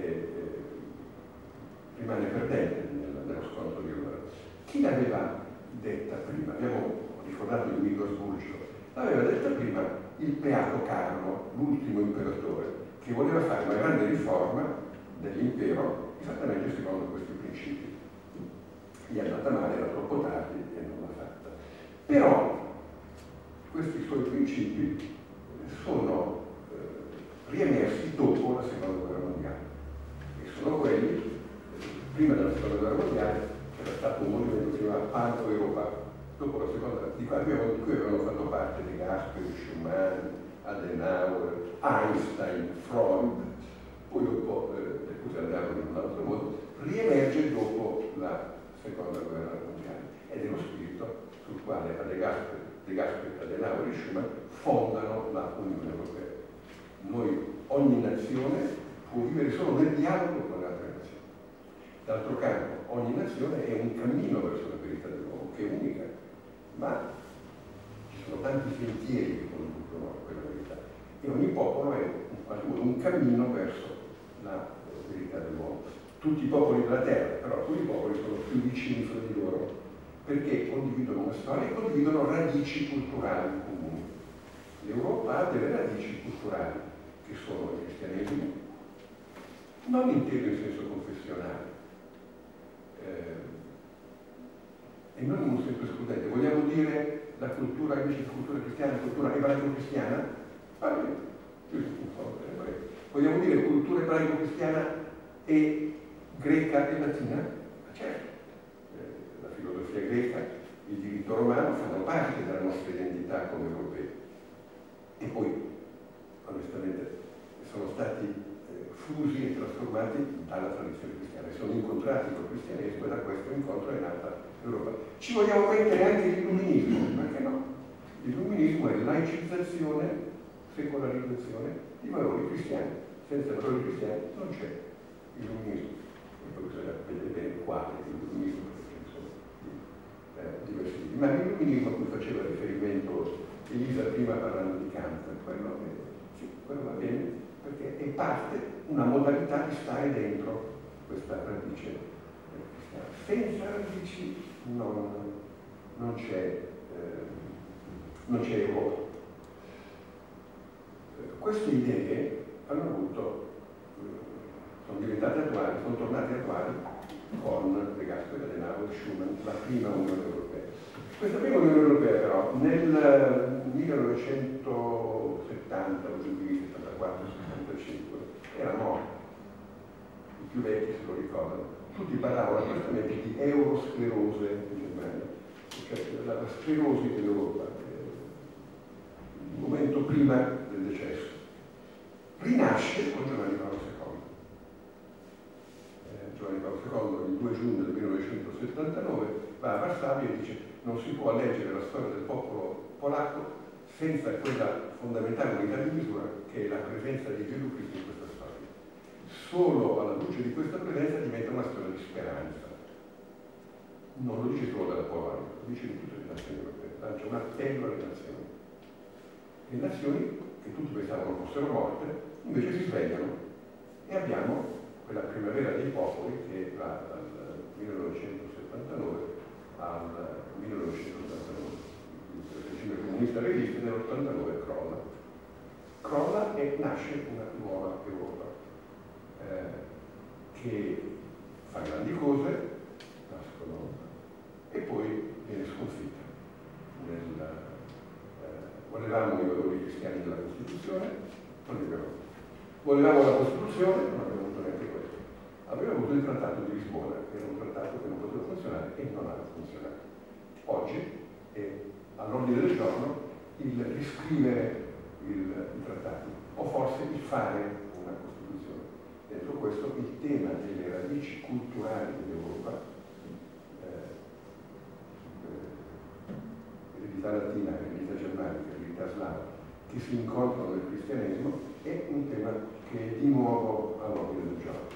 rimane perdente nello scontro di Roma. Chi l'aveva detta prima? Abbiamo ricordato di Milos Bulcio. L'aveva detta prima il Beato Carlo, l'ultimo imperatore, che voleva fare una grande riforma dell'impero esattamente secondo questi principi. Gli è andata male, era troppo tardi e non l'ha fatta. Però questi suoi principi sono riemersi dopo la seconda guerra mondiale e sono quelli, prima della seconda guerra mondiale c'era stato un movimento che si chiamava Panto-Europa, dopo la seconda, di cui avevano fatto parte De Gasperi, Schumann, Adenauer, Einstein, Freud, poi dopo le cose andarono in un altro modo, riemerge dopo la seconda guerra mondiale ed è lo spirito sul quale De Gasperi, Adenauer e Schumann fondano la Unione Europea. Ogni nazione può vivere solo nel dialogo con le altre nazioni. D'altro canto, ogni nazione è un cammino verso la verità dell'uomo, che è unica, ma ci sono tanti sentieri che conducono a quella verità. E ogni popolo è in qualche modo un cammino verso la verità dell'uomo. Tutti i popoli della terra, però alcuni popoli sono più vicini fra di loro, perché condividono una storia e condividono radici culturali comuni. L'Europa ha delle radici culturali che sono il cristianesimo, non inteso in senso confessionale e non in un senso escludente. Vogliamo dire la cultura, invece di cultura cristiana, cultura ebraico-cristiana? Va bene, vogliamo dire cultura ebraico-cristiana e greca e latina? Ma certo, la filosofia greca, il diritto romano fanno parte della nostra identità come europei. E poi, onestamente, sono stati fusi e trasformati dalla tradizione cristiana, e sono incontrati col cristianesimo e da questo incontro è nata l'Europa. Ci vogliamo mettere anche l'illuminismo, perché no? L'illuminismo è laicizzazione, secolarizzazione di valori cristiani. Senza valori cristiani non c'è illuminismo. E poi bisogna vedere bene quale illuminismo, perché sono diversi tipi. Ma l'illuminismo a cui faceva riferimento Elisa prima parlando di Kant, quello va bene, perché è parte, una modalità di stare dentro questa radice cristiana. Senza radici non c'è Europa. Queste idee sono diventate attuali, sono tornate attuali con De Gasperi, Adenauer e Schumann, la prima Unione Europea. Questa prima Unione Europea però nel 1970, 74, 75 era morta. I più vecchi se lo ricordano. Tutti parlavano praticamente di eurosclerose in Germania, cioè la sclerosi dell'Europa, il momento prima del decesso. Rinasce con Giovanni Paolo II. Giovanni Paolo II il 2 giugno del 1979 va a Varsavia e dice: non si può leggere la storia del popolo polacco senza quella fondamentale unità di misura che è la presenza di Gesù Cristo in questa storia. Solo alla luce di questa presenza diventa una storia di speranza. Non lo dice solo della Polonia, lo dice di tutte le nazioni europee, lancia un appello alle nazioni. Le nazioni che tutti pensavano fossero morte, invece si svegliano e abbiamo quella primavera dei popoli che va dal 1979 al 1989. Il regime comunista resiste, nell'89 crolla e nasce una nuova Europa che fa grandi cose, nascono, e poi viene sconfitta. Volevamo i valori cristiani della Costituzione, non li abbiamo. Volevamo la Costituzione, non abbiamo avuto neanche questo. Abbiamo avuto il Trattato di Lisbona, che era un trattato che non poteva funzionare e non ha funzionato. Oggi è all'ordine del giorno il riscrivere i trattati, o forse il fare una Costituzione. Dentro questo il tema delle radici culturali dell'Europa, l'eredità latina, l'eredità germanica, l'eredità slava, che si incontrano nel cristianesimo, è un tema che è di nuovo all'ordine del giorno.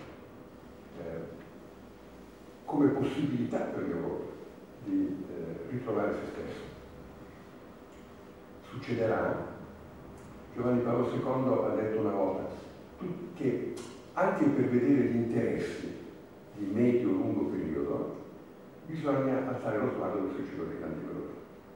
Come possibilità per l'Europa di ritrovare se stesso. Succederà Giovanni Paolo II ha detto una volta che anche per vedere gli interessi di medio-lungo periodo bisogna alzare lo sguardo verso il cielo dei canti veloci.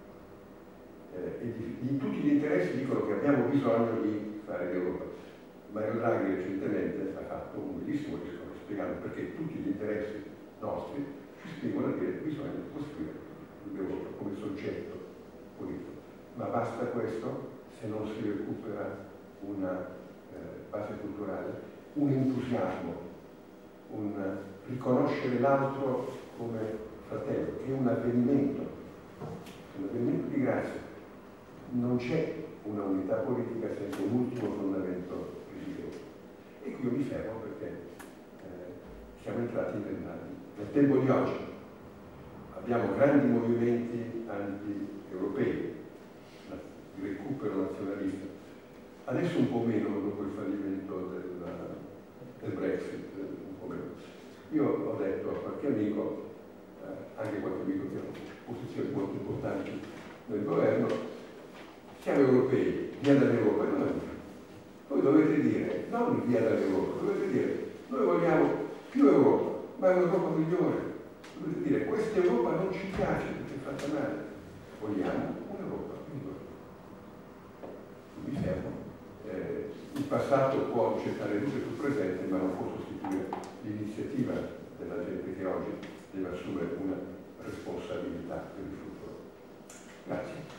Di tutti gli interessi dicono che abbiamo bisogno di fare l'Europa. Mario Draghi recentemente ha fatto un bellissimo discorso spiegando perché tutti gli interessi nostri ci spingono a dire che bisogna costruire l'Europa come soggetto politico. Ma basta questo se non si recupera una base culturale, un entusiasmo, un riconoscere l'altro come fratello, che è un avvenimento di grazia. Non c'è una unità politica senza un ultimo fondamento religioso. E qui io mi fermo perché siamo entrati nel tempo di oggi. Abbiamo grandi movimenti anti-europei, di recupero nazionalista. Adesso un po' meno dopo il fallimento del Brexit, un po' meno. Io ho detto a qualche amico, anche qualche amico che ha posizioni molto importanti nel governo, siamo europei, via dall'Europa. Voi dovete dire, non via dall'Europa, dovete dire, noi vogliamo più Europa, ma è un'Europa migliore. Dovete dire, questa Europa non ci piace perché è fatta male, vogliamo un'Europa migliore. Mi fermo. Il passato può gettare luce sul presente, ma non può sostituire l'iniziativa della gente che oggi deve assumere una responsabilità per il futuro. Grazie.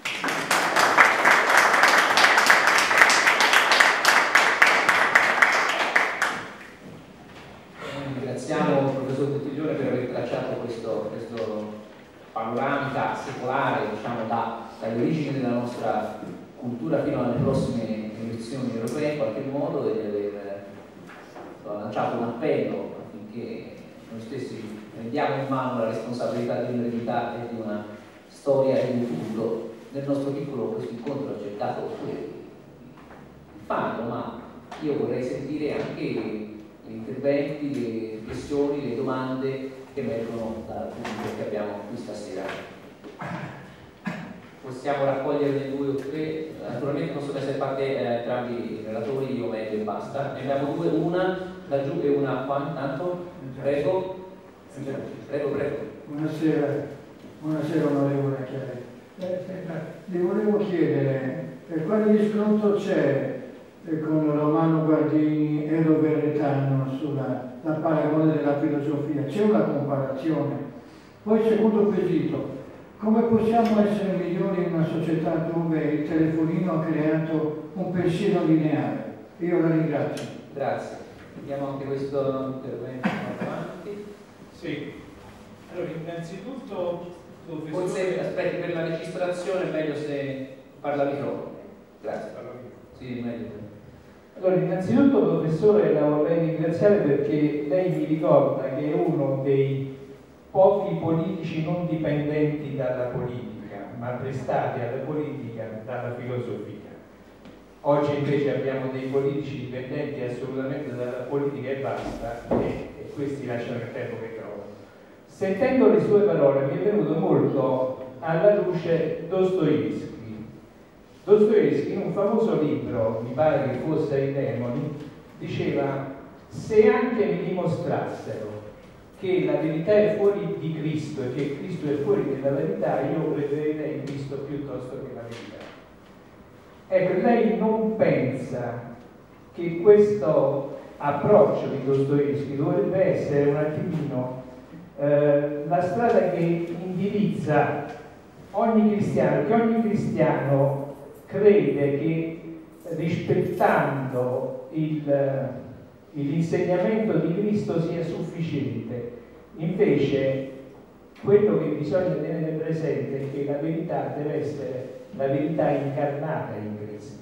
Ringraziamo il professor Buttiglione per aver tracciato questo panoramica secolare, diciamo, dalle origini della nostra cultura fino alle prossime elezioni europee in qualche modo, e di aver lanciato un appello affinché noi stessi prendiamo in mano la responsabilità di un'eredità e di una storia e di un futuro. Nel nostro piccolo questo incontro ha cercato di farlo, ma io vorrei sentire anche gli interventi, le riflessioni, le domande che emergono dal pubblico che abbiamo qui stasera. Possiamo raccoglierne 2 o 3, naturalmente possono essere fatte entrambi i relatori, io meglio e basta. Ne abbiamo 2, una laggiù e una qua intanto. Prego. Prego. Buonasera onorevole Chiare. Le volevo chiedere quale riscontro c'è con Romano Guardini e Robertano sulla paragone della filosofia? C'è una comparazione? Poi secondo quesito, come possiamo essere migliori in una società dove il telefonino ha creato un pensiero lineare? Io la ringrazio. Grazie. Vediamo anche questo intervento avanti. Sì. Allora, innanzitutto, forse aspetti per la registrazione, è meglio se parla al microfono. Grazie. Sì, meglio. Allora, innanzitutto, professore, la vorrei ringraziare perché lei mi ricorda che è uno dei pochi politici non dipendenti dalla politica, ma prestati alla politica dalla filosofia. Oggi invece abbiamo dei politici dipendenti assolutamente dalla politica e basta, e questi lasciano il tempo che trovano. Sentendo le sue parole mi è venuto molto alla luce Dostoevskij. Dostoevskij, in un famoso libro, mi pare che fosse Ai demoni, diceva: se anche mi dimostrassero che la verità è fuori di Cristo e che Cristo è fuori della verità, io preferirei Cristo piuttosto che la verità. Ecco, lei non pensa che questo approccio di Dostoevskij dovrebbe essere un attimino la strada che indirizza ogni cristiano, che ogni cristiano crede che rispettando l'insegnamento di Cristo sia sufficiente. Invece quello che bisogna tenere presente è che la verità deve essere la verità incarnata in Cristo.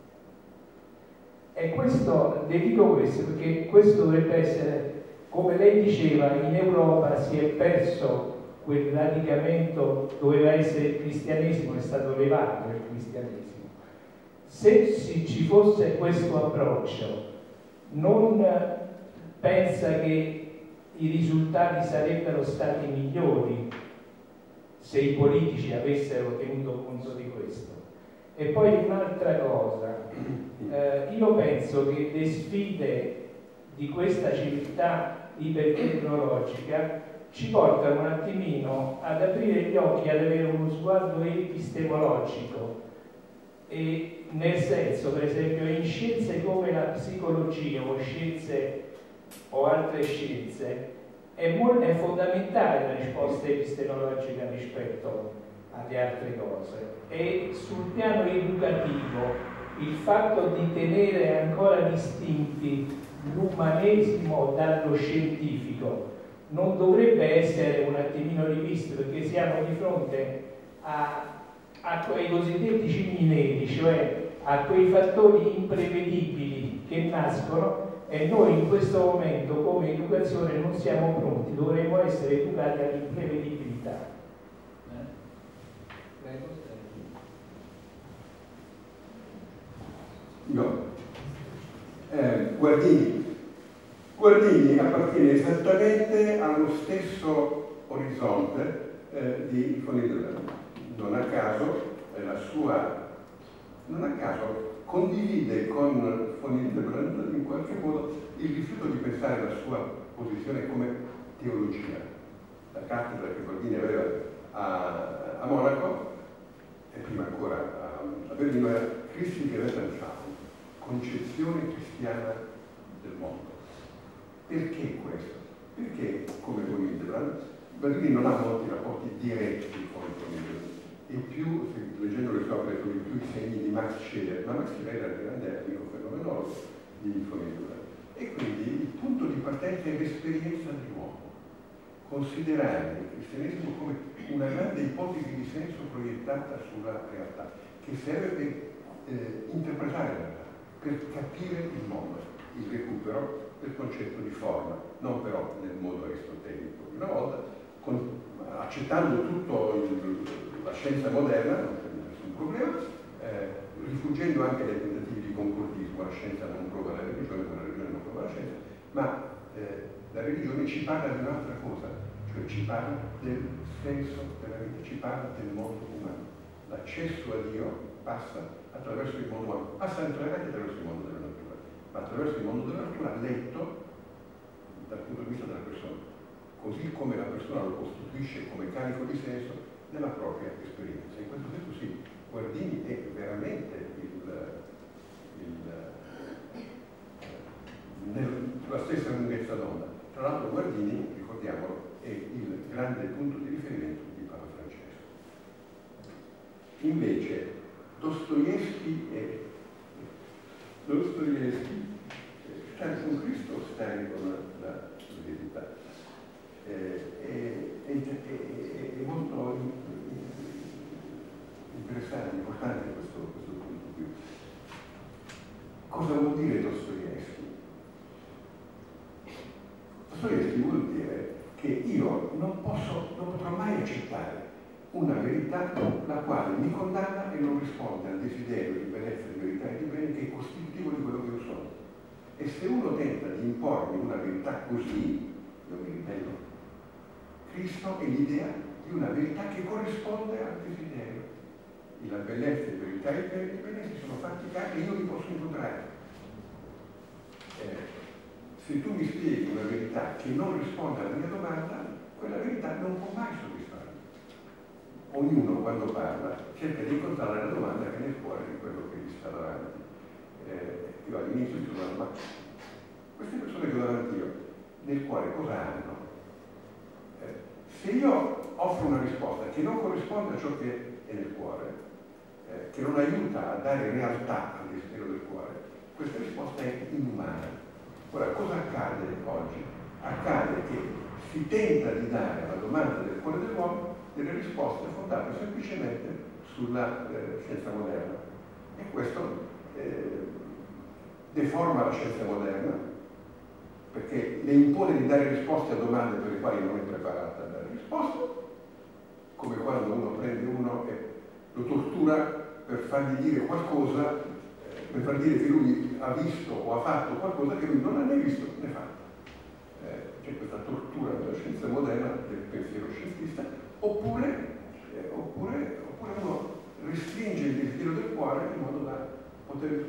E questo, le dico questo perché questo dovrebbe essere, come lei diceva, in Europa si è perso quel radicamento, doveva essere il cristianesimo, è stato levato il cristianesimo. Se ci fosse questo approccio, non pensa che i risultati sarebbero stati migliori se i politici avessero tenuto conto di questo. E poi un'altra cosa, io penso che le sfide di questa civiltà ipertecnologica ci portano un attimino ad aprire gli occhi, ad avere uno sguardo epistemologico, e nel senso, per esempio, in scienze come la psicologia o altre scienze è fondamentale la risposta epistemologica rispetto alle altre cose, e sul piano educativo il fatto di tenere ancora distinti l'umanesimo dallo scientifico non dovrebbe essere un attimino rivisto, perché siamo di fronte a quei cosiddetti cigni neri, cioè a quei fattori imprevedibili che nascono, e noi in questo momento come educazione non siamo pronti, dovremmo essere educati all'imprevedibilità. Guardini appartiene esattamente allo stesso orizzonte di von Hildebrand. Non a caso condivide con von Hildebrand in qualche modo il rifiuto di pensare la sua posizione come teologia. La cattedra che Guardini aveva a Monaco e prima ancora a Berlino era Christliche Weltanschauung, concezione cristiana del mondo. Perché questo? Perché, come von Hildebrand, Guardini non ha molti rapporti diretti con von Hildebrand, in più, leggendo le sue opere, trovi più i segni di Max Scheler, ma Max Scheler era il grande amico fenomenologo di von Hildebrand. E quindi il punto di partenza è l'esperienza dell'uomo. Considerare il cristianesimo come una grande ipotesi di senso proiettata sulla realtà, che serve per interpretare la realtà, per capire il mondo, il recupero del concetto di forma, non però nel modo aristotelico di una volta, accettando tutto la scienza moderna, non c'è nessun problema, rifuggendo anche dai tentativi di concordismo. La scienza non prova la religione, la religione non prova la scienza, ma la religione ci parla di un'altra cosa, cioè ci parla del senso della vita, ci parla del mondo umano. L'accesso a Dio passa attraverso il mondo umano, passa anche attraverso il mondo della natura, ma attraverso il mondo della natura letto dal punto di vista della persona, così come la persona lo costituisce come carico di senso nella propria esperienza. In questo senso sì, Guardini è veramente la stessa lunghezza d'onda. Tra l'altro Guardini, ricordiamolo, è il grande punto di riferimento di Papa Francesco. Invece Dostoevskij stare con Cristo, stare con la verità. È molto interessante, importante questo punto qui. Cosa vuol dire Dostoevskij? Dostoevskij vuol dire che io non potrò mai accettare una verità la quale mi condanna e non risponde al desiderio di bellezza, di verità e di bene che è costitutivo di quello che io sono. E se uno tenta di impormi una verità così, io mi ribello. Cristo è l'idea di una verità che corrisponde al desiderio. E la bellezza, la verità e il bene si sono fatti carne e io li posso incontrare. Se tu mi spieghi una verità che non risponde alla mia domanda, quella verità non può mai soddisfarmi. Ognuno quando parla cerca di incontrare la domanda che è nel cuore di quello che gli sta davanti. Io all'inizio mi domando, ma queste persone che ho davanti io, nel cuore cosa hanno? Se io offro una risposta che non corrisponde a ciò che è nel cuore, che non aiuta a dare realtà al desiderio del cuore, questa risposta è inumana. Ora, cosa accade oggi? Accade che si tenta di dare alla domanda del cuore dell'uomo delle risposte fondate semplicemente sulla scienza moderna. E questo deforma la scienza moderna, perché le impone di dare risposte a domande per le quali non è preparata a dare risposte, come quando uno prende uno e lo tortura per fargli dire qualcosa, per far dire che lui ha visto o ha fatto qualcosa che lui non ha né visto né fatto. C'è questa tortura della scienza moderna, del pensiero scientista, oppure uno restringe il desiderio del cuore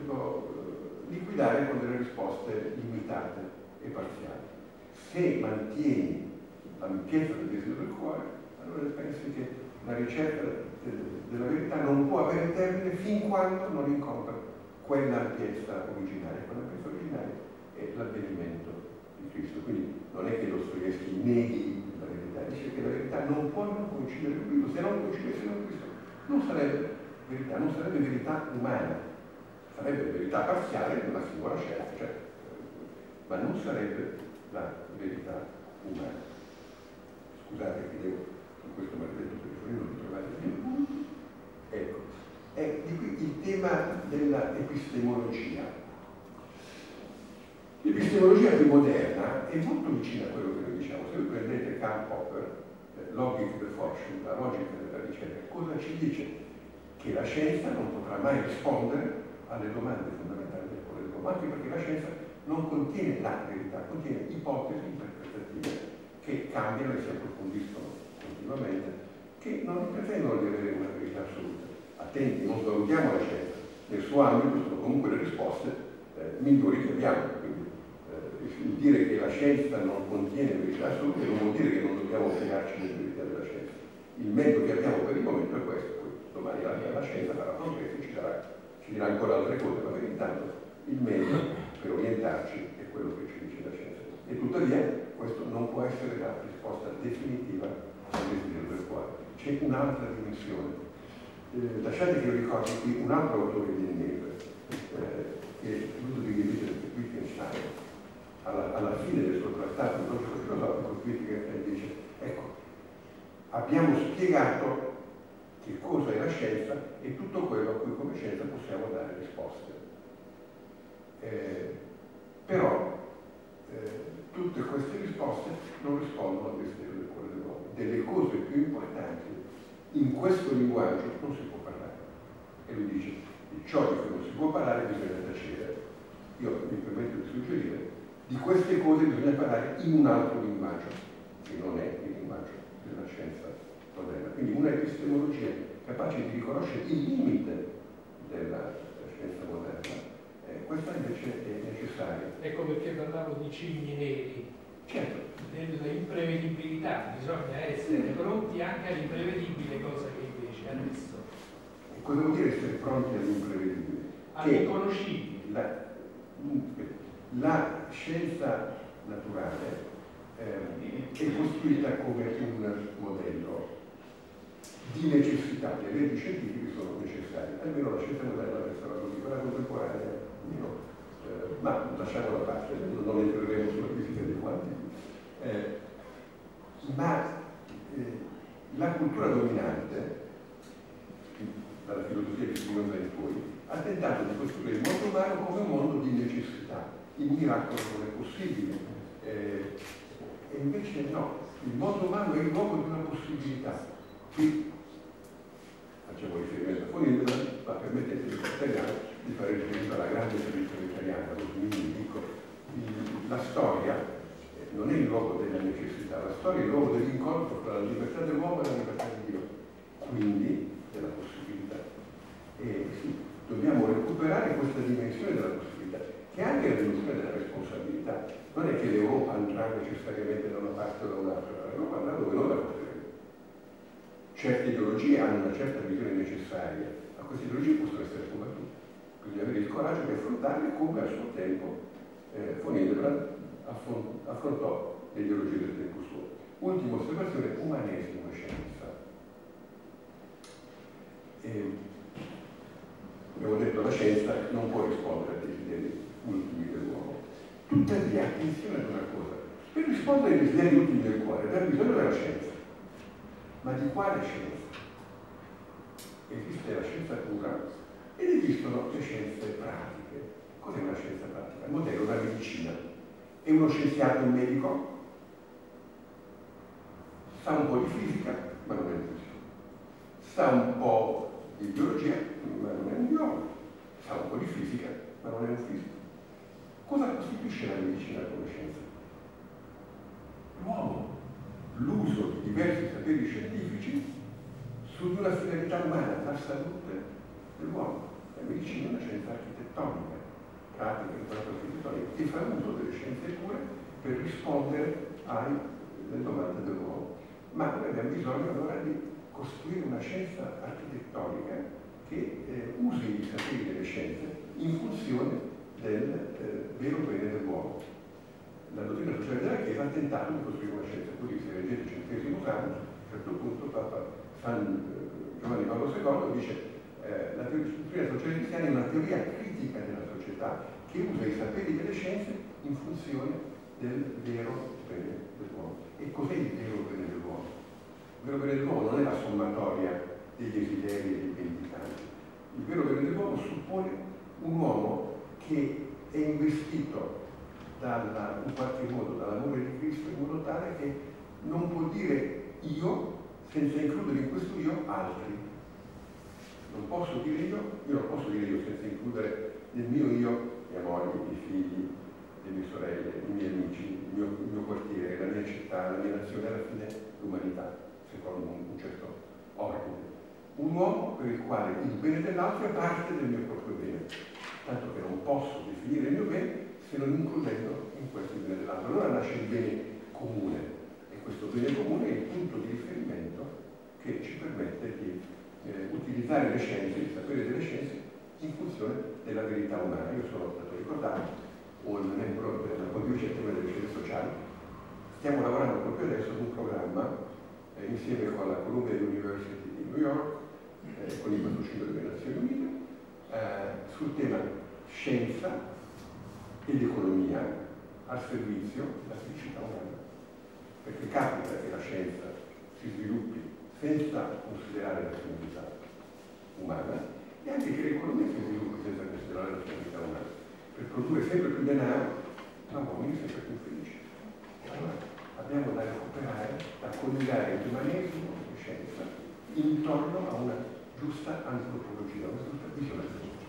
liquidare con delle risposte limitate e parziali. Se mantieni l'ampiezza del desiderio del cuore, allora pensi che la ricerca della verità non può avere termine fin quando non incontra quell'ampiezza originaria. Quell'ampiezza originaria è l'avvenimento di Cristo. Quindi non è che Dostoevskij neghi la verità, dice che la verità non può non coincidere con Cristo. Se non coincidesse con Cristo non sarebbe verità umana, sarebbe verità parziale di una singola scelta, cioè, ma non sarebbe la verità umana. Scusate che devo su questo maledetto telefonino di trovare il mio punto. Ecco, è di qui il tema della epistemologia. L'epistemologia più moderna è molto vicina a quello che noi diciamo. Se voi prendete Karl Popper, Logik der Forschung, la logica della ricerca, cosa ci dice? Che la scienza non potrà mai rispondere alle domande fondamentali del cuore dell'uomo, anche perché la scienza non contiene la verità, contiene ipotesi interpretative che cambiano e si approfondiscono continuamente, che non pretendono di avere una verità assoluta. Attenti, non svalutiamo la scienza, nel suo ambito sono comunque le risposte migliori che abbiamo. Quindi, il dire che la scienza non contiene verità assolute non vuol dire che non dobbiamo fiedarci delle verità della scienza. Il mezzo che abbiamo per il momento è questo. Domani la scienza farà progresso e ci dirà ancora altre cose, ma intanto il mezzo per orientarci è quello che ci dice la scienza. E tuttavia questo non può essere la risposta definitiva al desiderio del cuore. C'è un'altra dimensione. Lasciate che io ricordi qui un altro autore di Neve, che è Ludwig Wittgenstein, alla fine del suo trattato di logico filosofico, Wittgenstein dice: ecco, abbiamo spiegato che cosa è la scienza e tutto quello a cui come scienza possiamo dare risposte. Però tutte queste risposte non rispondono al desiderio del cuore dell'uomo. Delle cose più importanti in questo linguaggio non si può parlare. E lui dice: di ciò di cui non si può parlare bisogna tacere. Io mi permetto di suggerire: di queste cose bisogna parlare in un altro linguaggio, che non è il linguaggio della scienza moderna. Quindi una epistemologia capace di riconoscere il limite della scienza moderna. Questa invece è necessaria. Ecco perché parlavo di cigni neri. Certo. Dell'imprevedibilità, bisogna essere pronti anche all'imprevedibile, cosa che invece adesso. Cosa vuol dire essere pronti all'imprevedibile? All'inconoscibile. La scienza naturale è costruita come un modello di necessità. Le leggi scientifiche sono necessarie, almeno la scienza moderna è stata così, quella contemporanea no. Ma lasciamo da parte, non entreremo sulla fisica dei quanti. La cultura dominante, dalla filosofia di Spinoza in poi, ha tentato di costruire il mondo umano come un mondo di necessità. Il miracolo non è possibile. E invece no, il mondo umano è il luogo di una possibilità. Qui facciamo riferimento a Fonindra, ma permettetemi di fare riferimento alla grande tradizione italiana, lo Smini, dico, la storia non è il luogo della necessità, la storia è il luogo dell'incontro tra la libertà dell'uomo e la libertà di Dio, quindi della possibilità. E sì, dobbiamo recuperare questa dimensione della possibilità, che è anche la dimensione della responsabilità. Non è che l'Europa andrà necessariamente da una parte o da un'altra, l'Europa andrà dove noi la porteremo. Certe ideologie hanno una certa visione necessaria, ma queste ideologie possono essere combattute. Bisogna avere il coraggio di affrontarle come a suo tempo von Hildebrand affrontò le ideologie del tempo suo. Ultima osservazione: umanesimo e scienza. Abbiamo detto che la scienza non può rispondere ai desideri ultimi dell'uomo. Tuttavia, attenzione ad una cosa: per rispondere ai desideri ultimi del cuore abbiamo bisogno della scienza. Ma di quale scienza? Esiste la scienza pura ed esistono le scienze pratiche. Cos'è una scienza pratica? Il modello della medicina. È uno scienziato un medico? Sa un po' di fisica, ma non è un fisico. Sa un po' di biologia, ma non è un biologo. Sa un po' di fisica, ma non è un fisico. Cosa costituisce la medicina come scienza? L'uomo. L'uso di diversi saperi scientifici su una finalità umana, la salute dell'uomo. La medicina è una scienza architettonica, pratica, architettonica, che fa uso delle scienze pure per rispondere alle domande dell'uomo. Ma noi abbiamo bisogno allora di costruire una scienza architettonica che usi i saperi delle scienze in funzione del vero bene dell'uomo. La dottrina sociale della Chiesa ha tentato di costruire una scienza così. Se leggete il centesimo anno, a un certo punto Papa San Giovanni Paolo II dice la dottrina sociale cristiana è una teoria critica della società che usa i saperi delle scienze in funzione del vero bene dell'uomo. E cos'è il vero bene dell'uomo? Il vero bene dell'uomo non è la sommatoria dei desideri e dei pendicanti. Il vero bene dell'uomo suppone un uomo che è investito in qualche modo dall'amore di Cristo in modo tale che non può dire io senza includere in questo io altri. Non posso dire io non posso dire io senza includere nel mio io mia moglie, i miei figli, le mie sorelle, i miei amici, il mio quartiere, la mia città, la mia nazione, alla fine l'umanità, secondo un certo ordine. Un uomo per il quale il bene dell'altro è parte del mio proprio bene, tanto che non posso definire il mio bene se non includendo in questo il bene dell'altro. Allora nasce il bene comune, e questo bene comune è il punto di riferimento che ci permette di utilizzare le scienze, il sapere delle scienze, in funzione della verità umana. Io sono stato ricordato un membro della Condivision delle scienze sociali. Stiamo lavorando proprio adesso ad un programma insieme con la Columbia University di New York, con il patrocinio delle Nazioni Unite, sul tema scienza ed economia al servizio della felicità umana. Perché capita che la scienza si sviluppi senza considerare la finalità umana e anche che l'economia si sviluppi senza considerare la finalità umana. Per produrre sempre più denaro, ma uomini sempre più felici. Allora abbiamo da recuperare, da coniugare l'umanesimo e scienza intorno a una giusta antropologia, una giusta visione della società.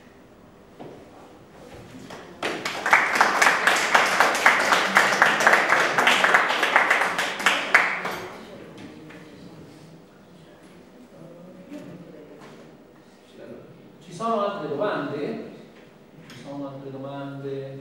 Ci sono altre domande? Ci sono altre domande?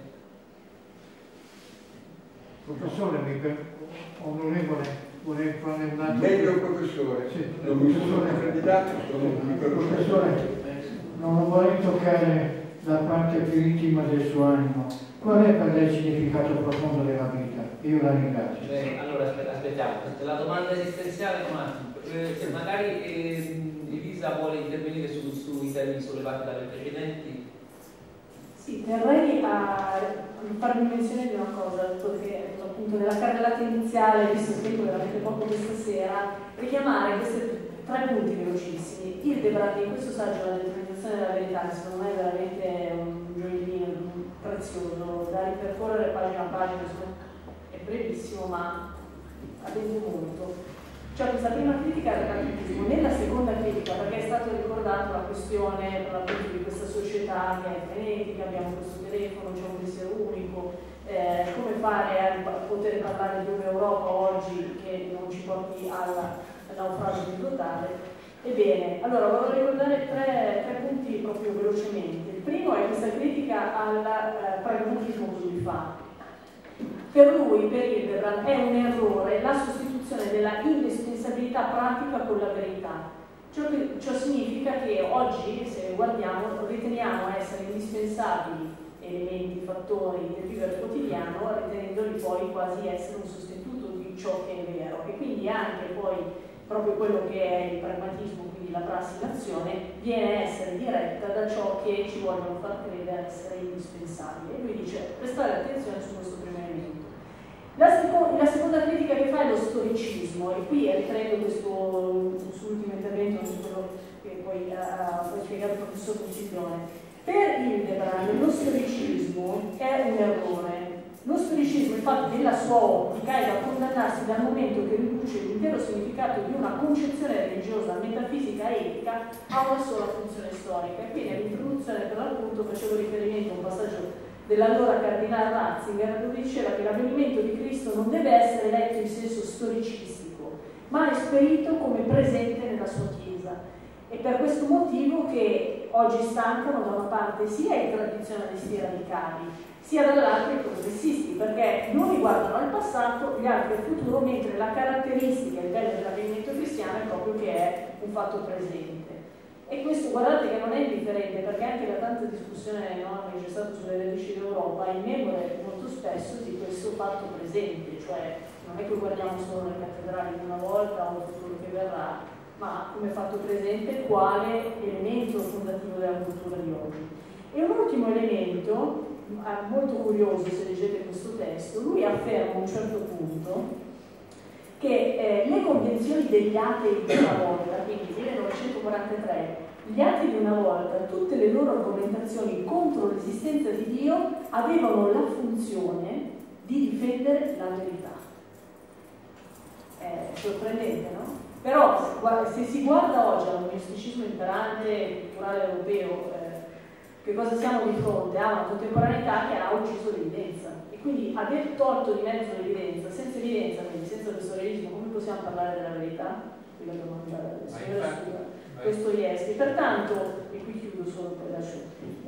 Professore, onorevole, vorrei fare un attimo. Meglio professore, Sì, non mi sono candidato, sono un professore, non vorrei toccare la parte più intima del suo animo. Qual è per lei il significato profondo della vita? Io la ringrazio. Allora aspettiamo, la domanda esistenziale un attimo. Se magari Elisa vuole intervenire sui temi sollevati dalle precedenti. Sì, terrei a farvi menzione di una cosa, perché appunto nella carrellata iniziale, visto il tempo veramente poco questa sera, richiamare questi 3 punti velocissimi. Hildebrand in questo saggio, la determinazione della verità, secondo me è veramente un gioiellino prezioso da ripercorrere pagina a pagina, è brevissimo ma avete molto. Cioè questa prima critica al catechismo, nella seconda critica, perché è stato ricordato la questione per l'appunto di questa società che è frenetica, abbiamo questo telefono, c'è un pensiero unico, come fare a poter parlare di un'Europa oggi che non ci porti al naufragio più totale. Ebbene, allora vorrei ricordare 3 punti proprio velocemente. Il primo è questa critica al pragmatismo che lui fa. Per lui, per Hildebrand, è un errore la sostituzione della indispensabilità pratica con la verità. Ciò significa che oggi, se guardiamo, riteniamo essere indispensabili elementi, fattori del vivere quotidiano, ritenendoli poi quasi essere un sostituto di ciò che è vero. E quindi anche poi proprio quello che è il pragmatismo, quindi la prassi in azione, viene a essere diretta da ciò che ci vogliono far credere essere indispensabile. E lui dice prestare attenzione su questo primo elemento. La seconda critica che fa è lo storicismo, e qui riprendo questo ultimo intervento su quello che poi ha spiegato il professor Conciglione. Per Hildebrand lo storicismo è un errore. Lo storicismo, infatti, nella sua ottica è da condannarsi dal momento che riduce l'intero significato di una concezione religiosa, metafisica e etica a una sola funzione storica. E qui nell'introduzione, per l'appunto, facevo riferimento a un passaggio dell'allora cardinale Ratzinger, dove diceva che l'avvenimento di Cristo non deve essere letto in senso storicistico, ma esperito come presente nella sua Chiesa. E per questo motivo che che oggi stancano da una parte sia i tradizionalisti radicali, sia dall'altro i progressisti, perché non riguardano al passato, gli altri al futuro, mentre la caratteristica, il bello del movimento cristiano è proprio che è un fatto presente. E questo, guardate che non è indifferente, perché anche da tanta discussione, no, che c'è stato sulle radici d'Europa, innegole molto spesso di questo fatto presente, cioè non è che guardiamo solo le cattedrali di una volta o il futuro che verrà, ma come fatto presente quale elemento fondativo della cultura di oggi. E un ultimo elemento, molto curioso se leggete questo testo, lui afferma a un certo punto che le convenzioni degli atei di una volta, quindi 1943, gli atei di una volta, tutte le loro argomentazioni contro l'esistenza di Dio avevano la funzione di difendere la verità. È sorprendente, no? Però se si guarda oggi al misticismo imperante culturale europeo, che cosa siamo di fronte? A una contemporaneità che ha ucciso l'evidenza. E quindi aver tolto di mezzo l'evidenza, quindi senza questo realismo, come possiamo parlare della verità? Qui la domanda del signore Dostoevskij. Pertanto, e qui chiudo solo, poi lascio,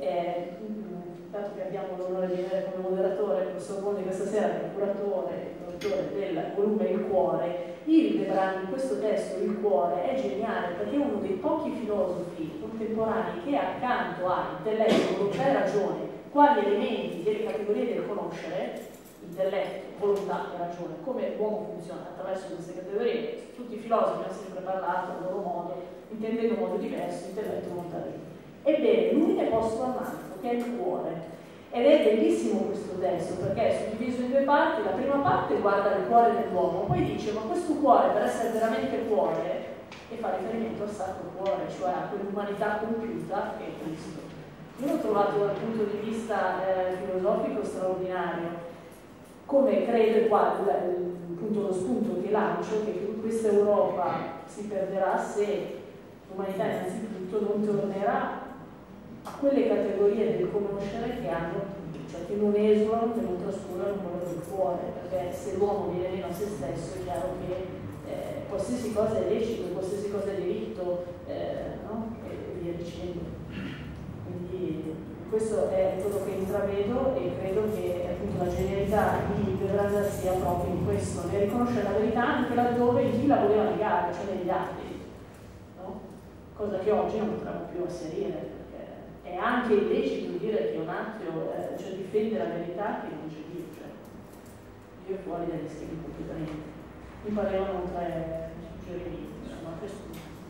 dato che abbiamo l'onore di avere come moderatore il professor Bondi questa sera, che è curatore del volume Il Cuore, Hildebrand in questo testo Il Cuore è geniale perché è uno dei pochi filosofi contemporanei che accanto a intelletto, volontà e ragione, quali elementi delle categorie del conoscere, intelletto, volontà e ragione, come l'uomo funziona attraverso queste categorie, tutti i filosofi hanno sempre parlato a loro modo, intendendo in modo diverso intelletto, volontà e ragione. Ebbene, lui ne è posto al manico, che è Il Cuore. Ed è bellissimo questo testo perché è suddiviso in due parti. La prima parte guarda il cuore dell'uomo, poi dice ma questo cuore per essere veramente cuore, e fa riferimento al sacro cuore, cioè a quell'umanità compiuta che è Cristo. Io ho trovato dal punto di vista filosofico straordinario, come credo qua appunto lo spunto che lancio, che questa Europa si perderà se l'umanità innanzitutto non tornerà a quelle categorie del conoscere che hanno, cioè che non esulano, che non trascurano quello del cuore, perché se l'uomo viene meno a se stesso è chiaro che qualsiasi cosa è lecito, qualsiasi cosa è diritto, no? E via dicendo. Quindi questo è quello che intravedo e credo che appunto la genialità di Hildebrand sia proprio in questo, nel riconoscere la verità anche laddove chi la voleva negare, cioè negli atei, no? Cosa che oggi non potremmo più asserire. È anche illecito dire che un ateo cioè difende la verità che non c'è Dio, cioè Dio è fuori dagli schemi completamente. Mi parevano tre suggerimenti, insomma, questo.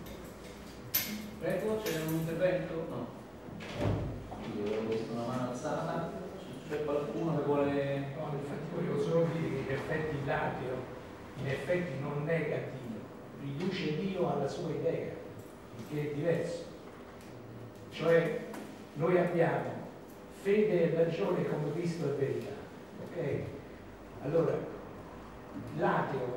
Prego, c'è un intervento? No. Io avevo visto una mano alzata, c'è qualcuno che vuole... No, infatti volevo solo dire che in effetti l'ateo in effetti non nega Dio, riduce Dio alla sua idea, che è diverso. Cioè noi abbiamo fede e ragione come Cristo è verità, ok? Allora, l'ateo,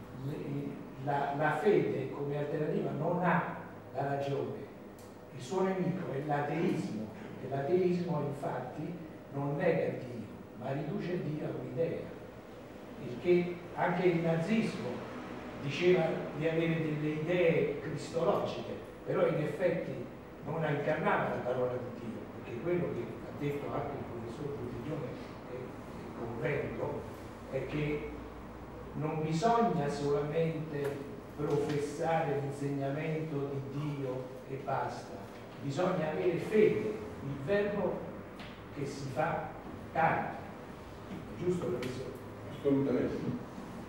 la fede come alternativa non ha la ragione, il suo nemico è l'ateismo, e l'ateismo infatti non nega Dio, ma riduce Dio a un'idea, il che anche il nazismo diceva di avere delle idee cristologiche, però in effetti non incarnava la parola di Dio, perché quello che ha detto anche il professor Buttiglione e convento è che non bisogna solamente professare l'insegnamento di Dio e basta, bisogna avere fede, il verbo che si fa carne. Giusto, professore? Assolutamente.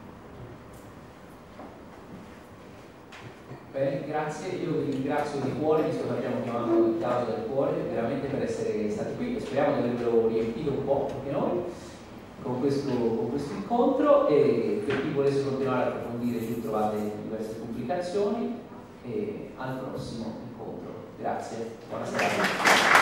Bene, grazie, io vi ringrazio di cuore, visto che abbiamo chiamato il caso del cuore, veramente per essere stati qui, speriamo di averlo riempito un po' anche noi con questo incontro, e per chi volesse continuare a approfondire qui trovate diverse pubblicazioni, e al prossimo incontro. Grazie, buona serata.